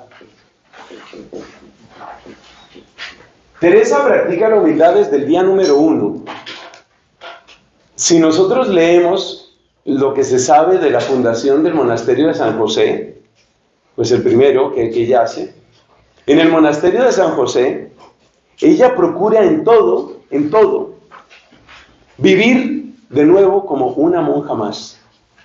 Teresa practica la humildad desde el día número uno. Si nosotros leemos lo que se sabe de la fundación del monasterio de San José, pues el primero que, que ella hace, en el monasterio de San José, ella procura en todo, en todo, vivir de nuevo como una monja más.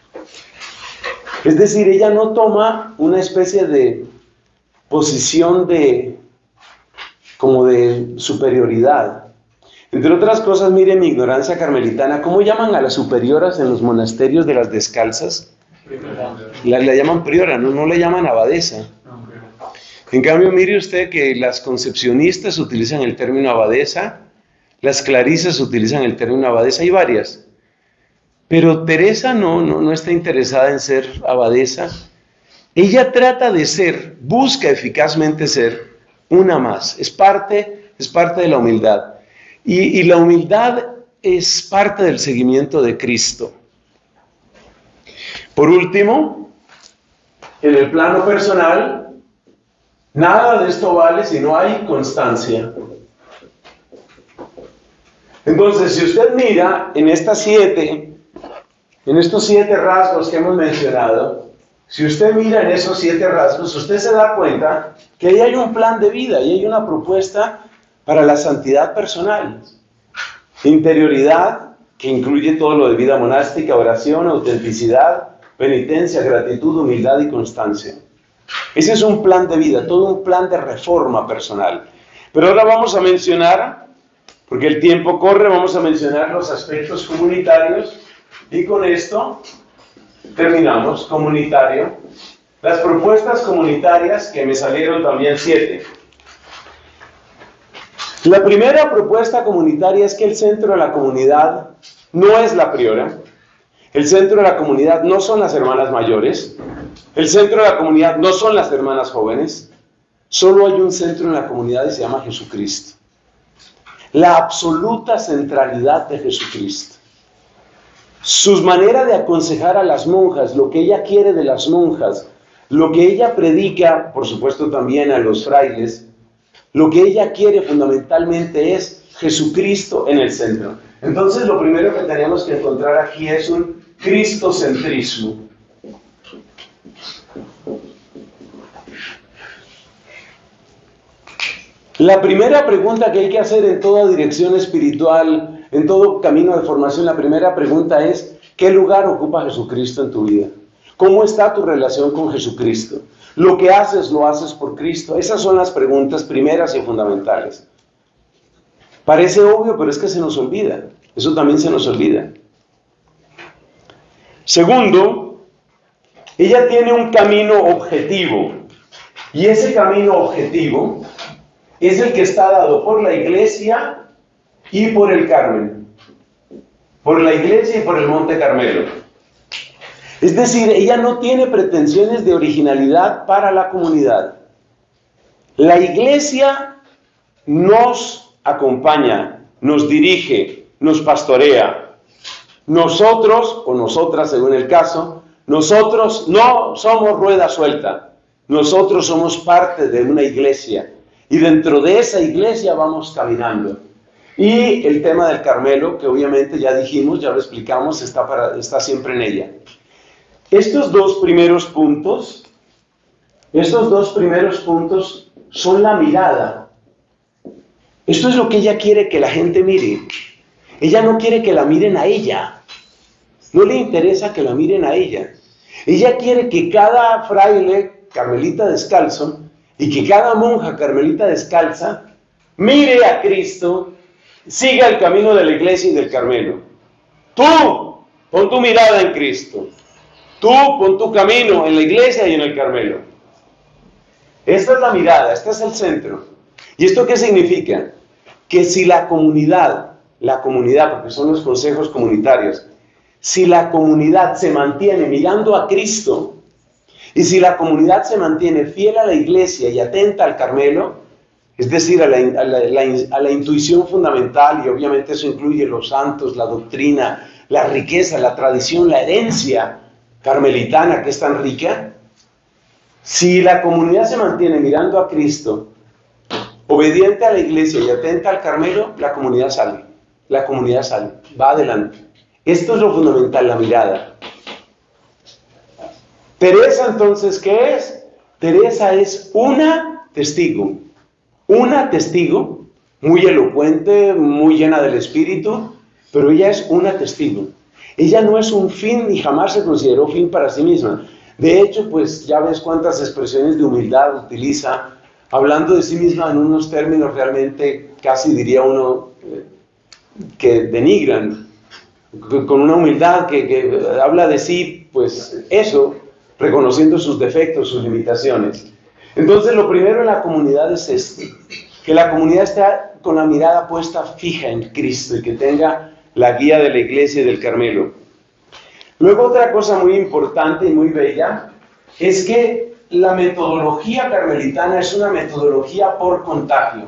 Es decir, ella no toma una especie de posición de, como de superioridad. Entre otras cosas, mire mi ignorancia carmelitana, ¿cómo llaman a las superioras en los monasterios de las descalzas? La, la llaman priora, no, no le llaman abadesa. En cambio, mire usted que las concepcionistas utilizan el término abadesa, las clarisas utilizan el término abadesa, hay varias. Pero Teresa no, no, no está interesada en ser abadesa. Ella trata de ser, busca eficazmente ser una más. Es parte, es parte de la humildad. Y, y la humildad es parte del seguimiento de Cristo. Por último, en el plano personal, nada de esto vale si no hay constancia. Entonces, si usted mira en estas siete, en estos siete rasgos que hemos mencionado, si usted mira en esos siete rasgos, usted se da cuenta que ahí hay un plan de vida, y hay una propuesta para la santidad personal. Interioridad, que incluye todo lo de vida monástica, oración, autenticidad, penitencia, gratitud, humildad y constancia. Ese es un plan de vida, todo un plan de reforma personal. Pero ahora vamos a mencionar, porque el tiempo corre, vamos a mencionar los aspectos comunitarios, y con esto terminamos. Comunitario. Las propuestas comunitarias, que me salieron también siete. La primera propuesta comunitaria es que el centro de la comunidad no es la priora. El centro de la comunidad no son las hermanas mayores. El centro de la comunidad no son las hermanas jóvenes. Solo hay un centro en la comunidad y se llama Jesucristo. La absoluta centralidad de Jesucristo. Su manera de aconsejar a las monjas, lo que ella quiere de las monjas, lo que ella predica, por supuesto también a los frailes, lo que ella quiere fundamentalmente es Jesucristo en el centro. Entonces lo primero que tenemos que encontrar aquí es un cristocentrismo. La primera pregunta que hay que hacer en toda dirección espiritual, en todo camino de formación, la primera pregunta es, ¿qué lugar ocupa Jesucristo en tu vida? ¿Cómo está tu relación con Jesucristo? ¿Lo que haces, lo haces por Cristo? Esas son las preguntas primeras y fundamentales. Parece obvio, pero es que se nos olvida. Eso también se nos olvida. Segundo, ella tiene un camino objetivo. Y ese camino objetivo es el que está dado por la Iglesia y por el Carmen. Por la Iglesia y por el Monte Carmelo. Es decir, ella no tiene pretensiones de originalidad para la comunidad. La Iglesia nos acompaña, nos dirige, nos pastorea. Nosotros, o nosotras según el caso, nosotros no somos rueda suelta. Nosotros somos parte de una iglesia. Y dentro de esa iglesia vamos caminando. Y el tema del Carmelo, que obviamente ya dijimos, ya lo explicamos, está, para, está siempre en ella. Estos dos primeros puntos, estos dos primeros puntos son la mirada. Esto es lo que ella quiere que la gente mire. Ella no quiere que la miren a ella. No le interesa que la miren a ella. Ella quiere que cada fraile carmelita descalzo y que cada monja carmelita descalza mire a Cristo, siga el camino de la iglesia y del Carmelo. Tú, pon tu mirada en Cristo. Tú, pon tu camino en la iglesia y en el Carmelo. Esta es la mirada, este es el centro. ¿Y esto qué significa? Que si la comunidad, la comunidad, porque son los consejos comunitarios, si la comunidad se mantiene mirando a Cristo, y si la comunidad se mantiene fiel a la iglesia y atenta al Carmelo, es decir, a la, a la, la, a la intuición fundamental, y obviamente eso incluye los santos, la doctrina, la riqueza, la tradición, la herencia carmelitana que es tan rica, si la comunidad se mantiene mirando a Cristo, obediente a la iglesia y atenta al Carmelo, la comunidad sale, la comunidad sale, va adelante. Esto es lo fundamental, la mirada. Teresa, entonces, ¿qué es? Teresa es una testigo, una testigo, muy elocuente, muy llena del Espíritu, pero ella es una testigo. Ella no es un fin ni jamás se consideró fin para sí misma. De hecho, pues ya ves cuántas expresiones de humildad utiliza, hablando de sí misma en unos términos realmente, casi diría uno, eh, que denigran, con una humildad que, que habla de sí, pues eso, reconociendo sus defectos, sus limitaciones. Entonces, lo primero en la comunidad es esto, que la comunidad esté con la mirada puesta fija en Cristo y que tenga la guía de la iglesia y del Carmelo. Luego, otra cosa muy importante y muy bella es que la metodología carmelitana es una metodología por contagio.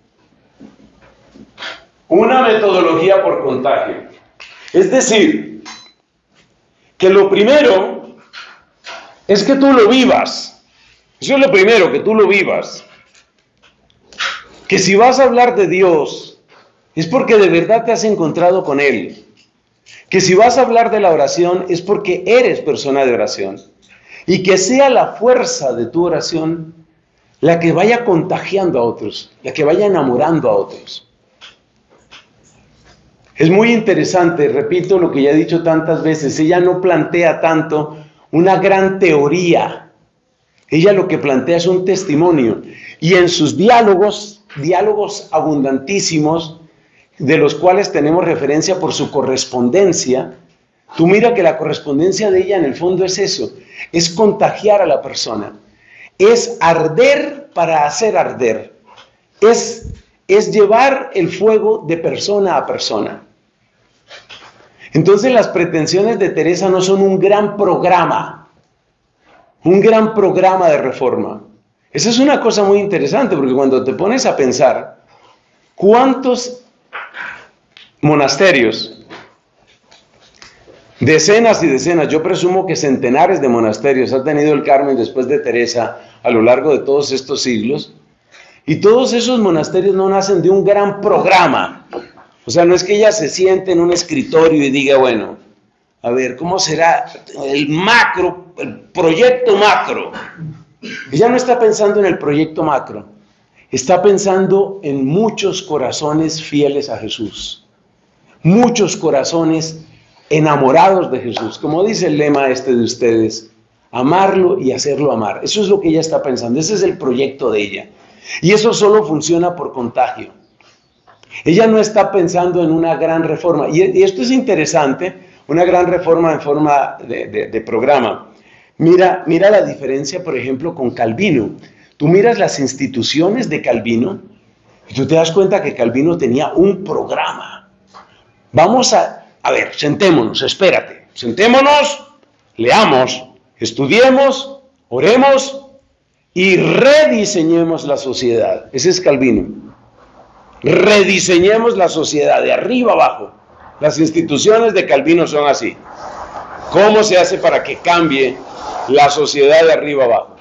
Una metodología por contagio. Es decir, que lo primero es que tú lo vivas. Eso es lo primero, que tú lo vivas. Que si vas a hablar de Dios, es porque de verdad te has encontrado con Él. Que si vas a hablar de la oración, es porque eres persona de oración. Y que sea la fuerza de tu oración la que vaya contagiando a otros, la que vaya enamorando a otros. Es muy interesante, repito lo que ya he dicho tantas veces, ella no plantea tanto una gran teoría. Ella lo que plantea es un testimonio. Y en sus diálogos, diálogos abundantísimos, de los cuales tenemos referencia por su correspondencia, tú mira que la correspondencia de ella en el fondo es eso, es contagiar a la persona, es arder para hacer arder, es, es llevar el fuego de persona a persona. Entonces las pretensiones de Teresa no son un gran programa, un gran programa de reforma. Esa es una cosa muy interesante, porque cuando te pones a pensar, ¿cuántos monasterios? Decenas y decenas, yo presumo que centenares de monasterios ha tenido el Carmen después de Teresa a lo largo de todos estos siglos, y todos esos monasterios no nacen de un gran programa. O sea, no es que ella se siente en un escritorio y diga, bueno, a ver, ¿cómo será el macro, el proyecto macro? Ella no está pensando en el proyecto macro. está pensando en muchos corazones fieles a Jesús, muchos corazones enamorados de Jesús, como dice el lema este de ustedes, amarlo y hacerlo amar. Eso es lo que ella está pensando, ese es el proyecto de ella. Y eso solo funciona por contagio. Ella no está pensando en una gran reforma. Y, y esto es interesante, una gran reforma en forma de, de, de programa. Mira, mira la diferencia, por ejemplo, con Calvino. Tú miras las instituciones de Calvino y tú te das cuenta que Calvino tenía un programa. Vamos a, a ver, sentémonos, espérate, sentémonos, leamos, estudiemos, oremos y rediseñemos la sociedad. Ese es Calvino. Rediseñemos la sociedad de arriba abajo. Las instituciones de Calvino son así. ¿Cómo se hace para que cambie la sociedad de arriba abajo?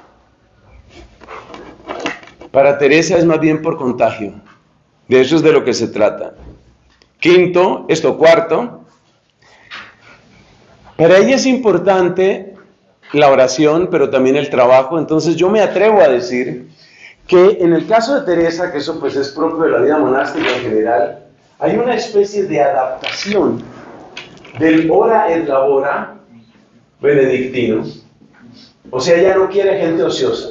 Para Teresa es más bien por contagio. De eso es de lo que se trata. Quinto, esto cuarto, para ella es importante la oración, pero también el trabajo. Entonces yo me atrevo a decir que en el caso de Teresa, que eso pues es propio de la vida monástica en general, hay una especie de adaptación del ora et labora benedictino. O sea, ella no quiere gente ociosa.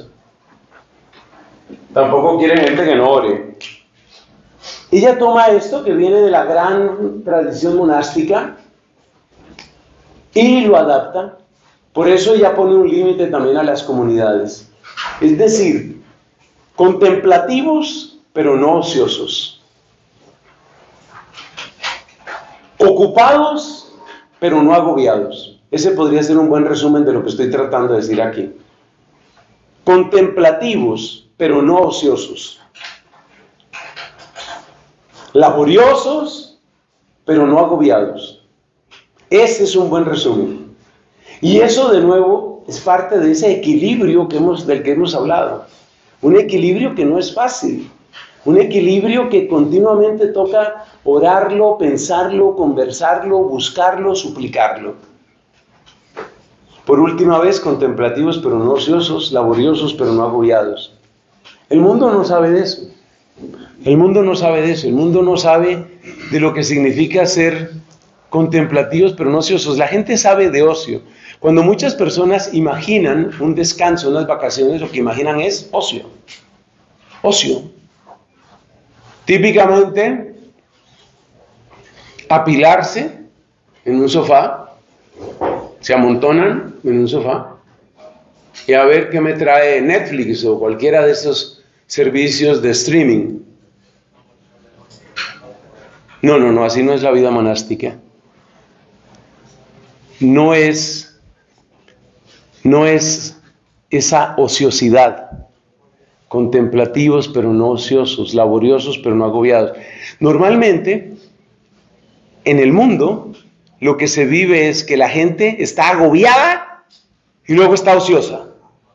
Tampoco quiere gente que no ore. Ella toma esto que viene de la gran tradición monástica y lo adapta. Por eso ella pone un límite también a las comunidades. Es decir, contemplativos, pero no ociosos. Ocupados, pero no agobiados. Ese podría ser un buen resumen de lo que estoy tratando de decir aquí. Contemplativos, pero no ociosos. Laboriosos, pero no agobiados. Ese es un buen resumen. Y eso, de nuevo, es parte de ese equilibrio que hemos, del que hemos hablado. Un equilibrio que no es fácil. Un equilibrio que continuamente toca orarlo, pensarlo, conversarlo, buscarlo, suplicarlo. Por última vez, contemplativos pero no ociosos, laboriosos pero no agobiados. El mundo no sabe de eso. El mundo no sabe de eso. El mundo no sabe de lo que significa ser contemplativos pero no ociosos. La gente sabe de ocio. Cuando muchas personas imaginan un descanso, unas vacaciones, lo que imaginan es ocio. Ocio. Típicamente, apilarse en un sofá, se amontonan en un sofá y a ver qué me trae Netflix o cualquiera de esos servicios de streaming. No, no, no, así no es la vida monástica. No es, no es esa ociosidad. Contemplativos pero no ociosos, laboriosos pero no agobiados. Normalmente, en el mundo, lo que se vive es que la gente está agobiada y luego está ociosa.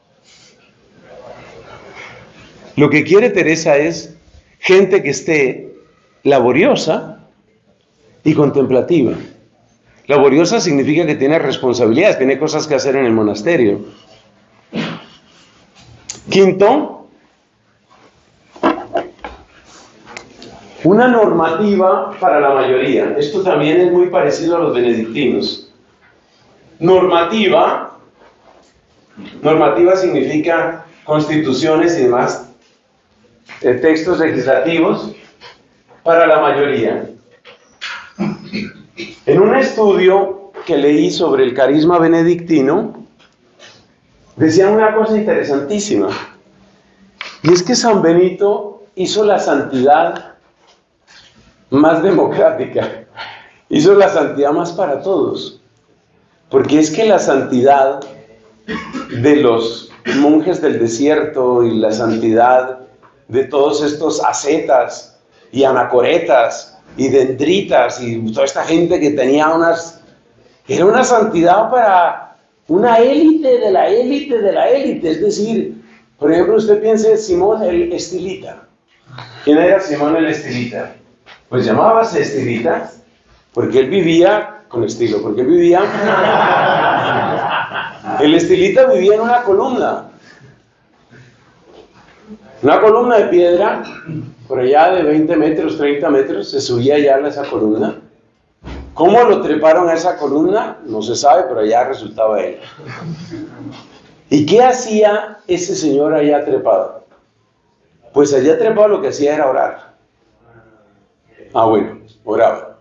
Lo que quiere Teresa es gente que esté laboriosa y contemplativa. Laboriosa significa que tiene responsabilidades, tiene cosas que hacer en el monasterio. Quinto, una normativa para la mayoría. Esto también es muy parecido a los benedictinos. Normativa, normativa significa constituciones y demás, eh, textos legislativos para la mayoría. En un estudio que leí sobre el carisma benedictino, decían una cosa interesantísima, y es que San Benito hizo la santidad más democrática, hizo la santidad más para todos, porque es que la santidad de los monjes del desierto y la santidad de todos estos ascetas y anacoretas y dendritas y toda esta gente que tenía unas, era una santidad para una élite de la élite de la élite. Es decir, por ejemplo, usted piense en Simón el Estilita. ¿Quién era Simón el Estilita? Pues llamábase Estilita porque él vivía con estilo, porque él vivía... El Estilita vivía en una columna. Una columna de piedra, por allá de veinte metros, treinta metros, se subía ya a esa columna. ¿Cómo lo treparon a esa columna? No se sabe, pero allá resultaba él. ¿Y qué hacía ese señor allá trepado? Pues allá trepado lo que hacía era orar. Ah, bueno, oraba.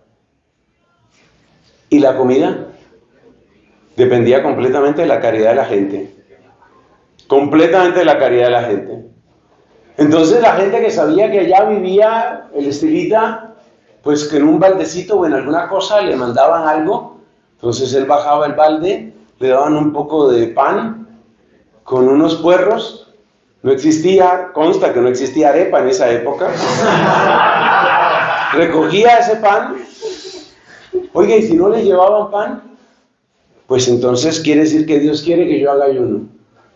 ¿Y la comida? Dependía completamente de la caridad de la gente. Completamente de la caridad de la gente. Entonces la gente que sabía que allá vivía el estilita, pues que en un baldecito o en alguna cosa le mandaban algo. Entonces él bajaba el balde, le daban un poco de pan con unos puerros. No existía, consta que no existía arepa en esa época. Recogía ese pan. Oiga, y si no le llevaban pan, pues entonces quiere decir que Dios quiere que yo haga ayuno.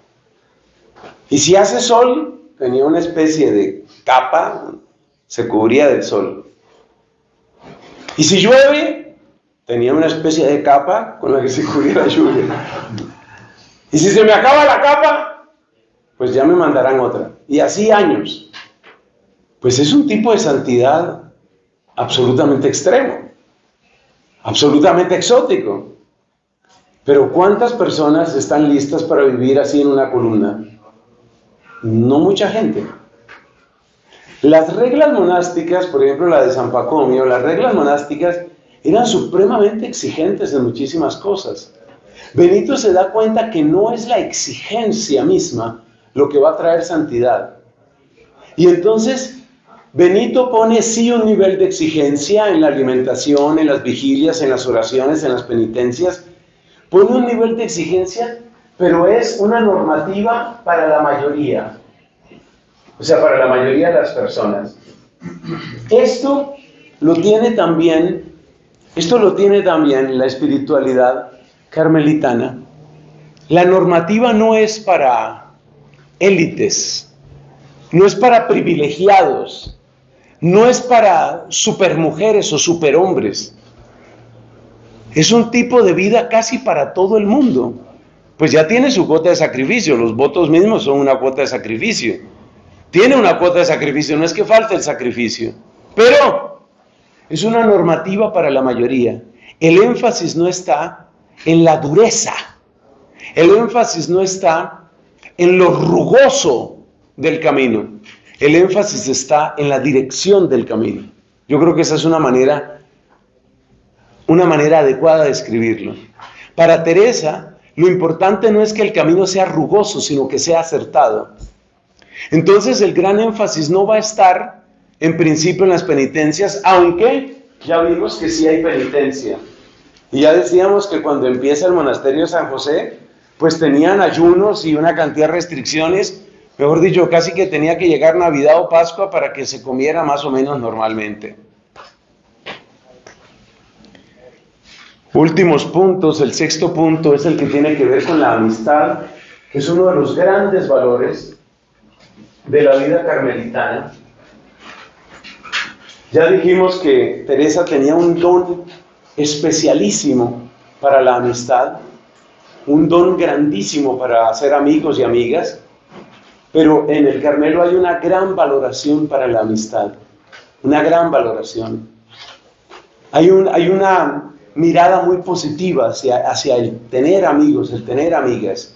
Y si hace sol, tenía una especie de capa, se cubría del sol. Y si llueve, tenía una especie de capa con la que se cubría la lluvia. Y si se me acaba la capa, pues ya me mandarán otra. Y así años. Pues es un tipo de santidad absolutamente extremo, absolutamente exótico. Pero ¿cuántas personas están listas para vivir así en una columna? No mucha gente. Las reglas monásticas, por ejemplo la de San Pacomio, las reglas monásticas eran supremamente exigentes en muchísimas cosas. Benito se da cuenta que no es la exigencia misma lo que va a traer santidad. Y entonces Benito pone sí un nivel de exigencia en la alimentación, en las vigilias, en las oraciones, en las penitencias. Pone un nivel de exigencia, pero es una normativa para la mayoría. O sea, para la mayoría de las personas. Esto lo tiene también, esto lo tiene también la espiritualidad carmelitana. La normativa no es para élites, no es para privilegiados, no es para supermujeres o superhombres. Es un tipo de vida casi para todo el mundo. Pues ya tiene su cuota de sacrificio, los votos mismos son una cuota de sacrificio. Tiene una cuota de sacrificio, no es que falte el sacrificio, pero es una normativa para la mayoría. El énfasis no está en la dureza, el énfasis no está en lo rugoso del camino, el énfasis está en la dirección del camino. Yo creo que esa es una manera, una manera adecuada de escribirlo. Para Teresa, lo importante no es que el camino sea rugoso, sino que sea acertado. Entonces el gran énfasis no va a estar en principio en las penitencias, aunque ya vimos que sí hay penitencia. Y ya decíamos que cuando empieza el monasterio de San José, pues tenían ayunos y una cantidad de restricciones, mejor dicho, casi que tenía que llegar Navidad o Pascua para que se comiera más o menos normalmente. Últimos puntos, el sexto punto es el que tiene que ver con la amistad, que es uno de los grandes valores de la vida carmelitana. Ya dijimos que Teresa tenía un don especialísimo para la amistad, un don grandísimo para hacer amigos y amigas, pero en el Carmelo hay una gran valoración para la amistad, una gran valoración. Hay, un, hay una mirada muy positiva hacia, hacia el tener amigos, el tener amigas.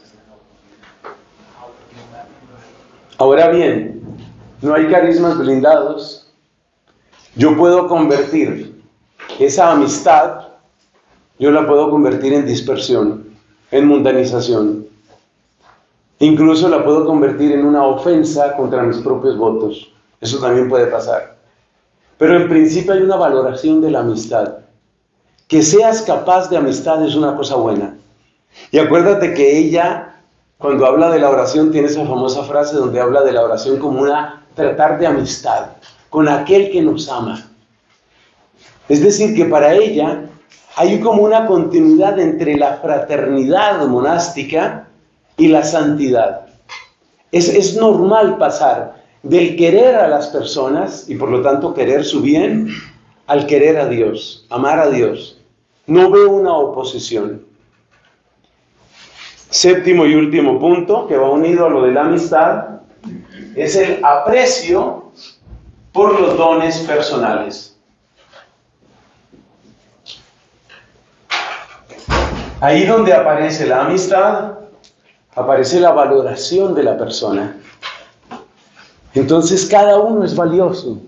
Ahora bien, no hay carismas blindados. Yo puedo convertir esa amistad, yo la puedo convertir en dispersión, en mundanización. Incluso la puedo convertir en una ofensa contra mis propios votos. Eso también puede pasar. Pero en principio hay una valoración de la amistad. Que seas capaz de amistad es una cosa buena. Y acuérdate que ella, cuando habla de la oración, tiene esa famosa frase donde habla de la oración como una tratar de amistad con aquel que nos ama. Es decir, que para ella hay como una continuidad entre la fraternidad monástica y la santidad. Es, es normal pasar del querer a las personas y por lo tanto querer su bien al querer a Dios, amar a Dios. No veo una oposición. Séptimo y último punto, que va unido a lo de la amistad, es el aprecio por los dones personales. Ahí donde aparece la amistad, aparece la valoración de la persona. Entonces cada uno es valioso.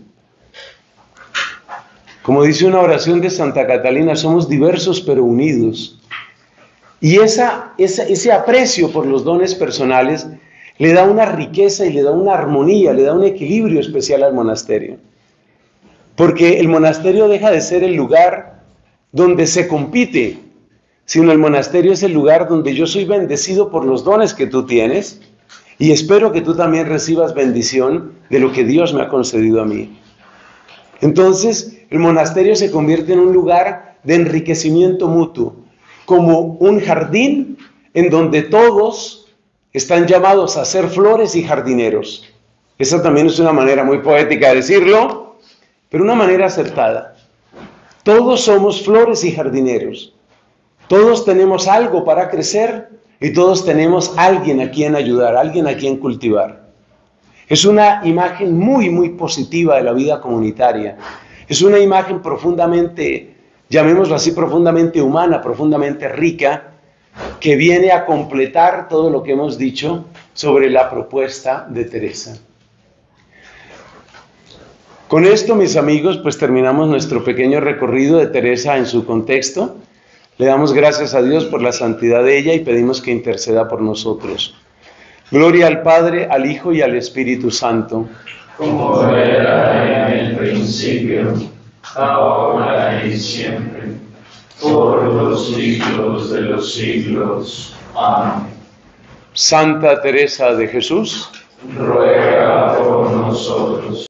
Como dice una oración de Santa Catalina, somos diversos pero unidos. Y esa, esa, ese aprecio por los dones personales le da una riqueza y le da una armonía, le da un equilibrio especial al monasterio. Porque el monasterio deja de ser el lugar donde se compite, sino el monasterio es el lugar donde yo soy bendecido por los dones que tú tienes y espero que tú también recibas bendición de lo que Dios me ha concedido a mí. Entonces, el monasterio se convierte en un lugar de enriquecimiento mutuo, como un jardín en donde todos están llamados a ser flores y jardineros. Esa también es una manera muy poética de decirlo, pero una manera acertada. Todos somos flores y jardineros. Todos tenemos algo para crecer y todos tenemos alguien a quien ayudar, alguien a quien cultivar. Es una imagen muy, muy positiva de la vida comunitaria. Es una imagen profundamente, llamémoslo así, profundamente humana, profundamente rica, que viene a completar todo lo que hemos dicho sobre la propuesta de Teresa. Con esto, mis amigos, pues terminamos nuestro pequeño recorrido de Teresa en su contexto. Le damos gracias a Dios por la santidad de ella y pedimos que interceda por nosotros. Gloria al Padre, al Hijo y al Espíritu Santo.
Como era en el principio, ahora y siempre, por los siglos de los siglos. Amén.
Santa Teresa de Jesús,
ruega por nosotros.